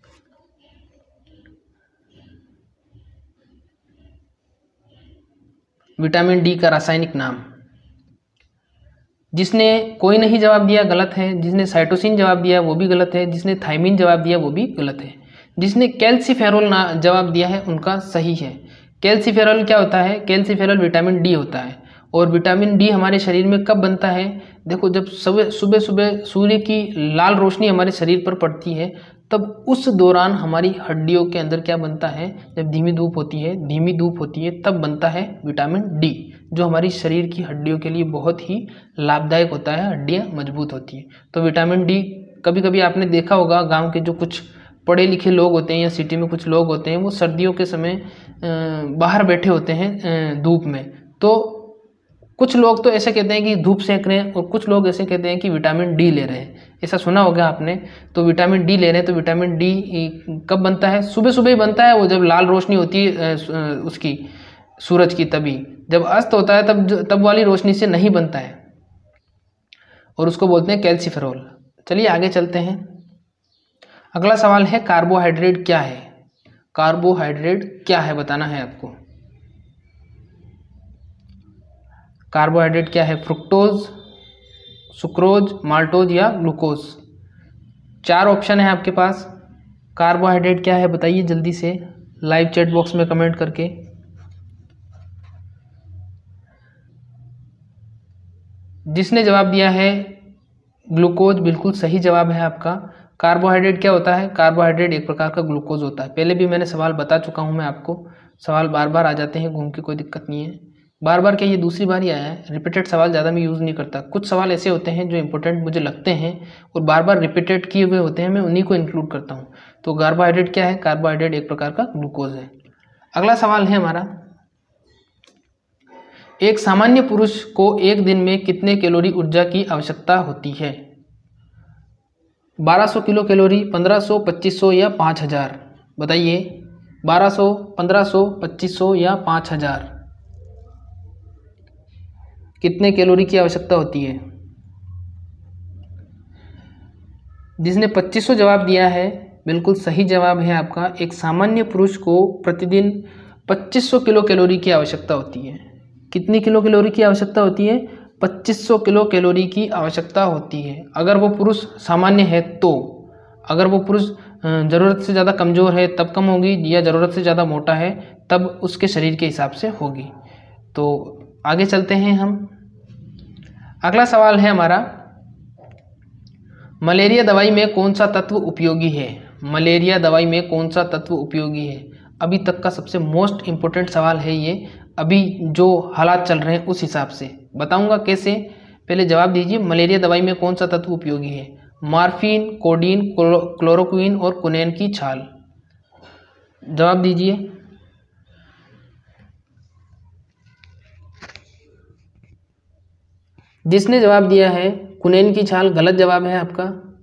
विटामिन डी का रासायनिक नाम। जिसने कोई नहीं जवाब दिया गलत है, जिसने साइटोसिन जवाब दिया वो भी गलत है, जिसने थायमीन जवाब दिया वो भी गलत है। जिसने कैल्सीफेरॉल ना जवाब दिया है उनका सही है। कैल्सीफेरॉल क्या होता है? कैल्सीफेरॉल विटामिन डी होता है। और विटामिन डी हमारे शरीर में कब बनता है? देखो, जब सुबह सुबह सुबह सूर्य की लाल रोशनी हमारे शरीर पर पड़ती है, तब उस दौरान हमारी हड्डियों के अंदर क्या बनता है? जब धीमी धूप होती है धीमी धूप होती है तब बनता है विटामिन डी, जो हमारी शरीर की हड्डियों के लिए बहुत ही लाभदायक होता है, हड्डियाँ मजबूत होती है। तो विटामिन डी, कभी कभी आपने देखा होगा गाँव के जो कुछ पढ़े लिखे लोग होते हैं या सिटी में कुछ लोग होते हैं, वो सर्दियों के समय बाहर बैठे होते हैं धूप में। तो कुछ लोग तो ऐसे कहते हैं कि धूप सेक रहे हैं और कुछ लोग ऐसे कहते हैं कि विटामिन डी ले रहे हैं। ऐसा सुना होगा आपने। तो विटामिन डी ले रहे हैं तो विटामिन डी कब बनता है? सुबह सुबह ही बनता है, वो जब लाल रोशनी होती है उसकी, सूरज की। तभी जब अस्त होता है तब तब वाली रोशनी से नहीं बनता है, और उसको बोलते हैं कैल्सीफेरॉल। चलिए आगे चलते हैं। अगला सवाल है, कार्बोहाइड्रेट क्या है? कार्बोहाइड्रेट क्या है बताना है आपको। कार्बोहाइड्रेट क्या है? फ्रुक्टोज, सुक्रोज, माल्टोज या ग्लूकोज। चार ऑप्शन है आपके पास। कार्बोहाइड्रेट क्या है बताइए जल्दी से लाइव चैट बॉक्स में कमेंट करके। जिसने जवाब दिया है ग्लूकोज, बिल्कुल सही जवाब है आपका। कार्बोहाइड्रेट क्या होता है? कार्बोहाइड्रेट एक प्रकार का ग्लूकोज होता है। पहले भी मैंने सवाल बता चुका हूं मैं आपको। सवाल बार बार आ जाते हैं घूम के, कोई दिक्कत नहीं है। बार बार क्या, ये दूसरी बार ही आया है। रिपीटेड सवाल ज़्यादा मैं यूज़ नहीं करता। कुछ सवाल ऐसे होते हैं जो इंपॉर्टेंट मुझे लगते हैं और बार बार रिपीटेड किए हुए होते हैं, मैं उन्हीं को इंक्लूड करता हूँ। तो कार्बोहाइड्रेट क्या है? कार्बोहाइड्रेट एक प्रकार का ग्लूकोज है। अगला सवाल है हमारा, एक सामान्य पुरुष को एक दिन में कितने कैलोरी ऊर्जा की आवश्यकता होती है? बारह सौ किलो कैलोरी, पंद्रह सौ, पच्चीस सौ या पाँच हज़ार? बताइए, बारह सौ, पंद्रह सौ, पच्चीस सौ या पाँच हज़ार? कितने कैलोरी की आवश्यकता होती है? जिसने पच्चीस सौ जवाब दिया है, बिल्कुल सही जवाब है आपका। एक सामान्य पुरुष को प्रतिदिन पच्चीस सौ किलो कैलोरी की आवश्यकता होती है। कितनी किलो कैलोरी की आवश्यकता होती है? पच्चीस सौ किलो कैलोरी की आवश्यकता होती है। अगर वो पुरुष सामान्य है तो। अगर वो पुरुष ज़रूरत से ज़्यादा कमज़ोर है तब कम होगी, या ज़रूरत से ज़्यादा मोटा है तब उसके शरीर के हिसाब से होगी। तो आगे चलते हैं हम। अगला सवाल है हमारा, मलेरिया दवाई में कौन सा तत्व उपयोगी है? मलेरिया दवाई में कौन सा तत्व उपयोगी है? अभी तक का सबसे मोस्ट इम्पोर्टेंट सवाल है ये। अभी जो हालात चल रहे हैं उस हिसाब से बताऊंगा कैसे। पहले जवाब दीजिए, मलेरिया दवाई में कौन सा तत्व उपयोगी है? मॉर्फिन, कोडीन, क्लोरोक्विन और कुनैन की छाल। जवाब दीजिए। जिसने जवाब दिया है कुनैन की छाल, गलत जवाब है आपका।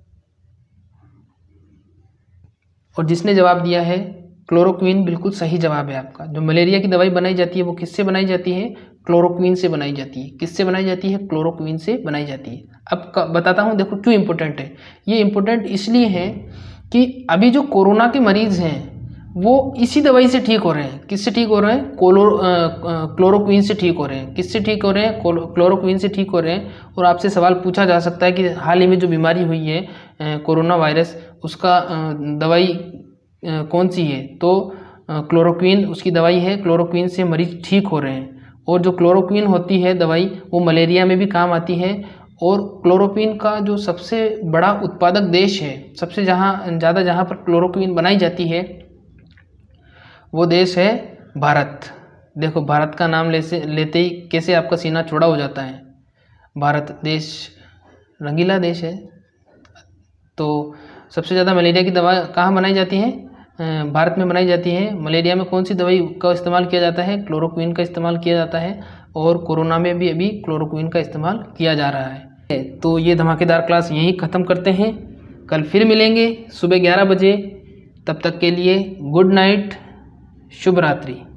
और जिसने जवाब दिया है क्लोरोक्विन, बिल्कुल सही जवाब है आपका। जो मलेरिया की दवाई बनाई जाती है वो किससे बनाई जाती है? क्लोरोक्विन से बनाई जाती है। किससे बनाई जाती है? क्लोरोक्विन से बनाई जाती है। अब बताता हूँ, देखो क्यों इम्पोर्टेंट है ये। इम्पोर्टेंट इसलिए है कि अभी जो कोरोना के मरीज़ हैं वो इसी दवाई से ठीक हो रहे हैं। किससे ठीक हो रहे हैं? कोलो क्लोरोक्विन से ठीक हो रहे हैं। किससे ठीक हो रहे हैं? क्लोरोक्विन से ठीक हो रहे हैं। और आपसे सवाल पूछा जा सकता है कि हाल ही में जो बीमारी हुई है कोरोना वायरस, उसका दवाई कौन सी है? तो क्लोरोक्विन उसकी दवाई है। क्लोरोक्विन से मरीज ठीक हो रहे हैं। और जो क्लोरोक्विन होती है दवाई, वो मलेरिया में भी काम आती है। और क्लोरोक्विन का जो सबसे बड़ा उत्पादक देश है, सबसे जहाँ ज़्यादा जहाँ पर क्लोरोक्विन बनाई जाती है, वो देश है भारत। देखो, भारत का नाम लेसे लेते ही कैसे आपका सीना चौड़ा हो जाता है। भारत देश रंगीला देश है। तो सबसे ज़्यादा मलेरिया की दवा कहाँ बनाई जाती है? भारत में बनाई जाती है। मलेरिया में कौन सी दवाई का इस्तेमाल किया जाता है? क्लोरोक्विन का इस्तेमाल किया जाता है। और कोरोना में भी अभी क्लोरोक्विन का इस्तेमाल किया जा रहा है। तो ये धमाकेदार क्लास यहीं ख़त्म करते हैं। कल फिर मिलेंगे सुबह ग्यारह बजे। तब तक के लिए गुड नाइट, शुभ रात्रि।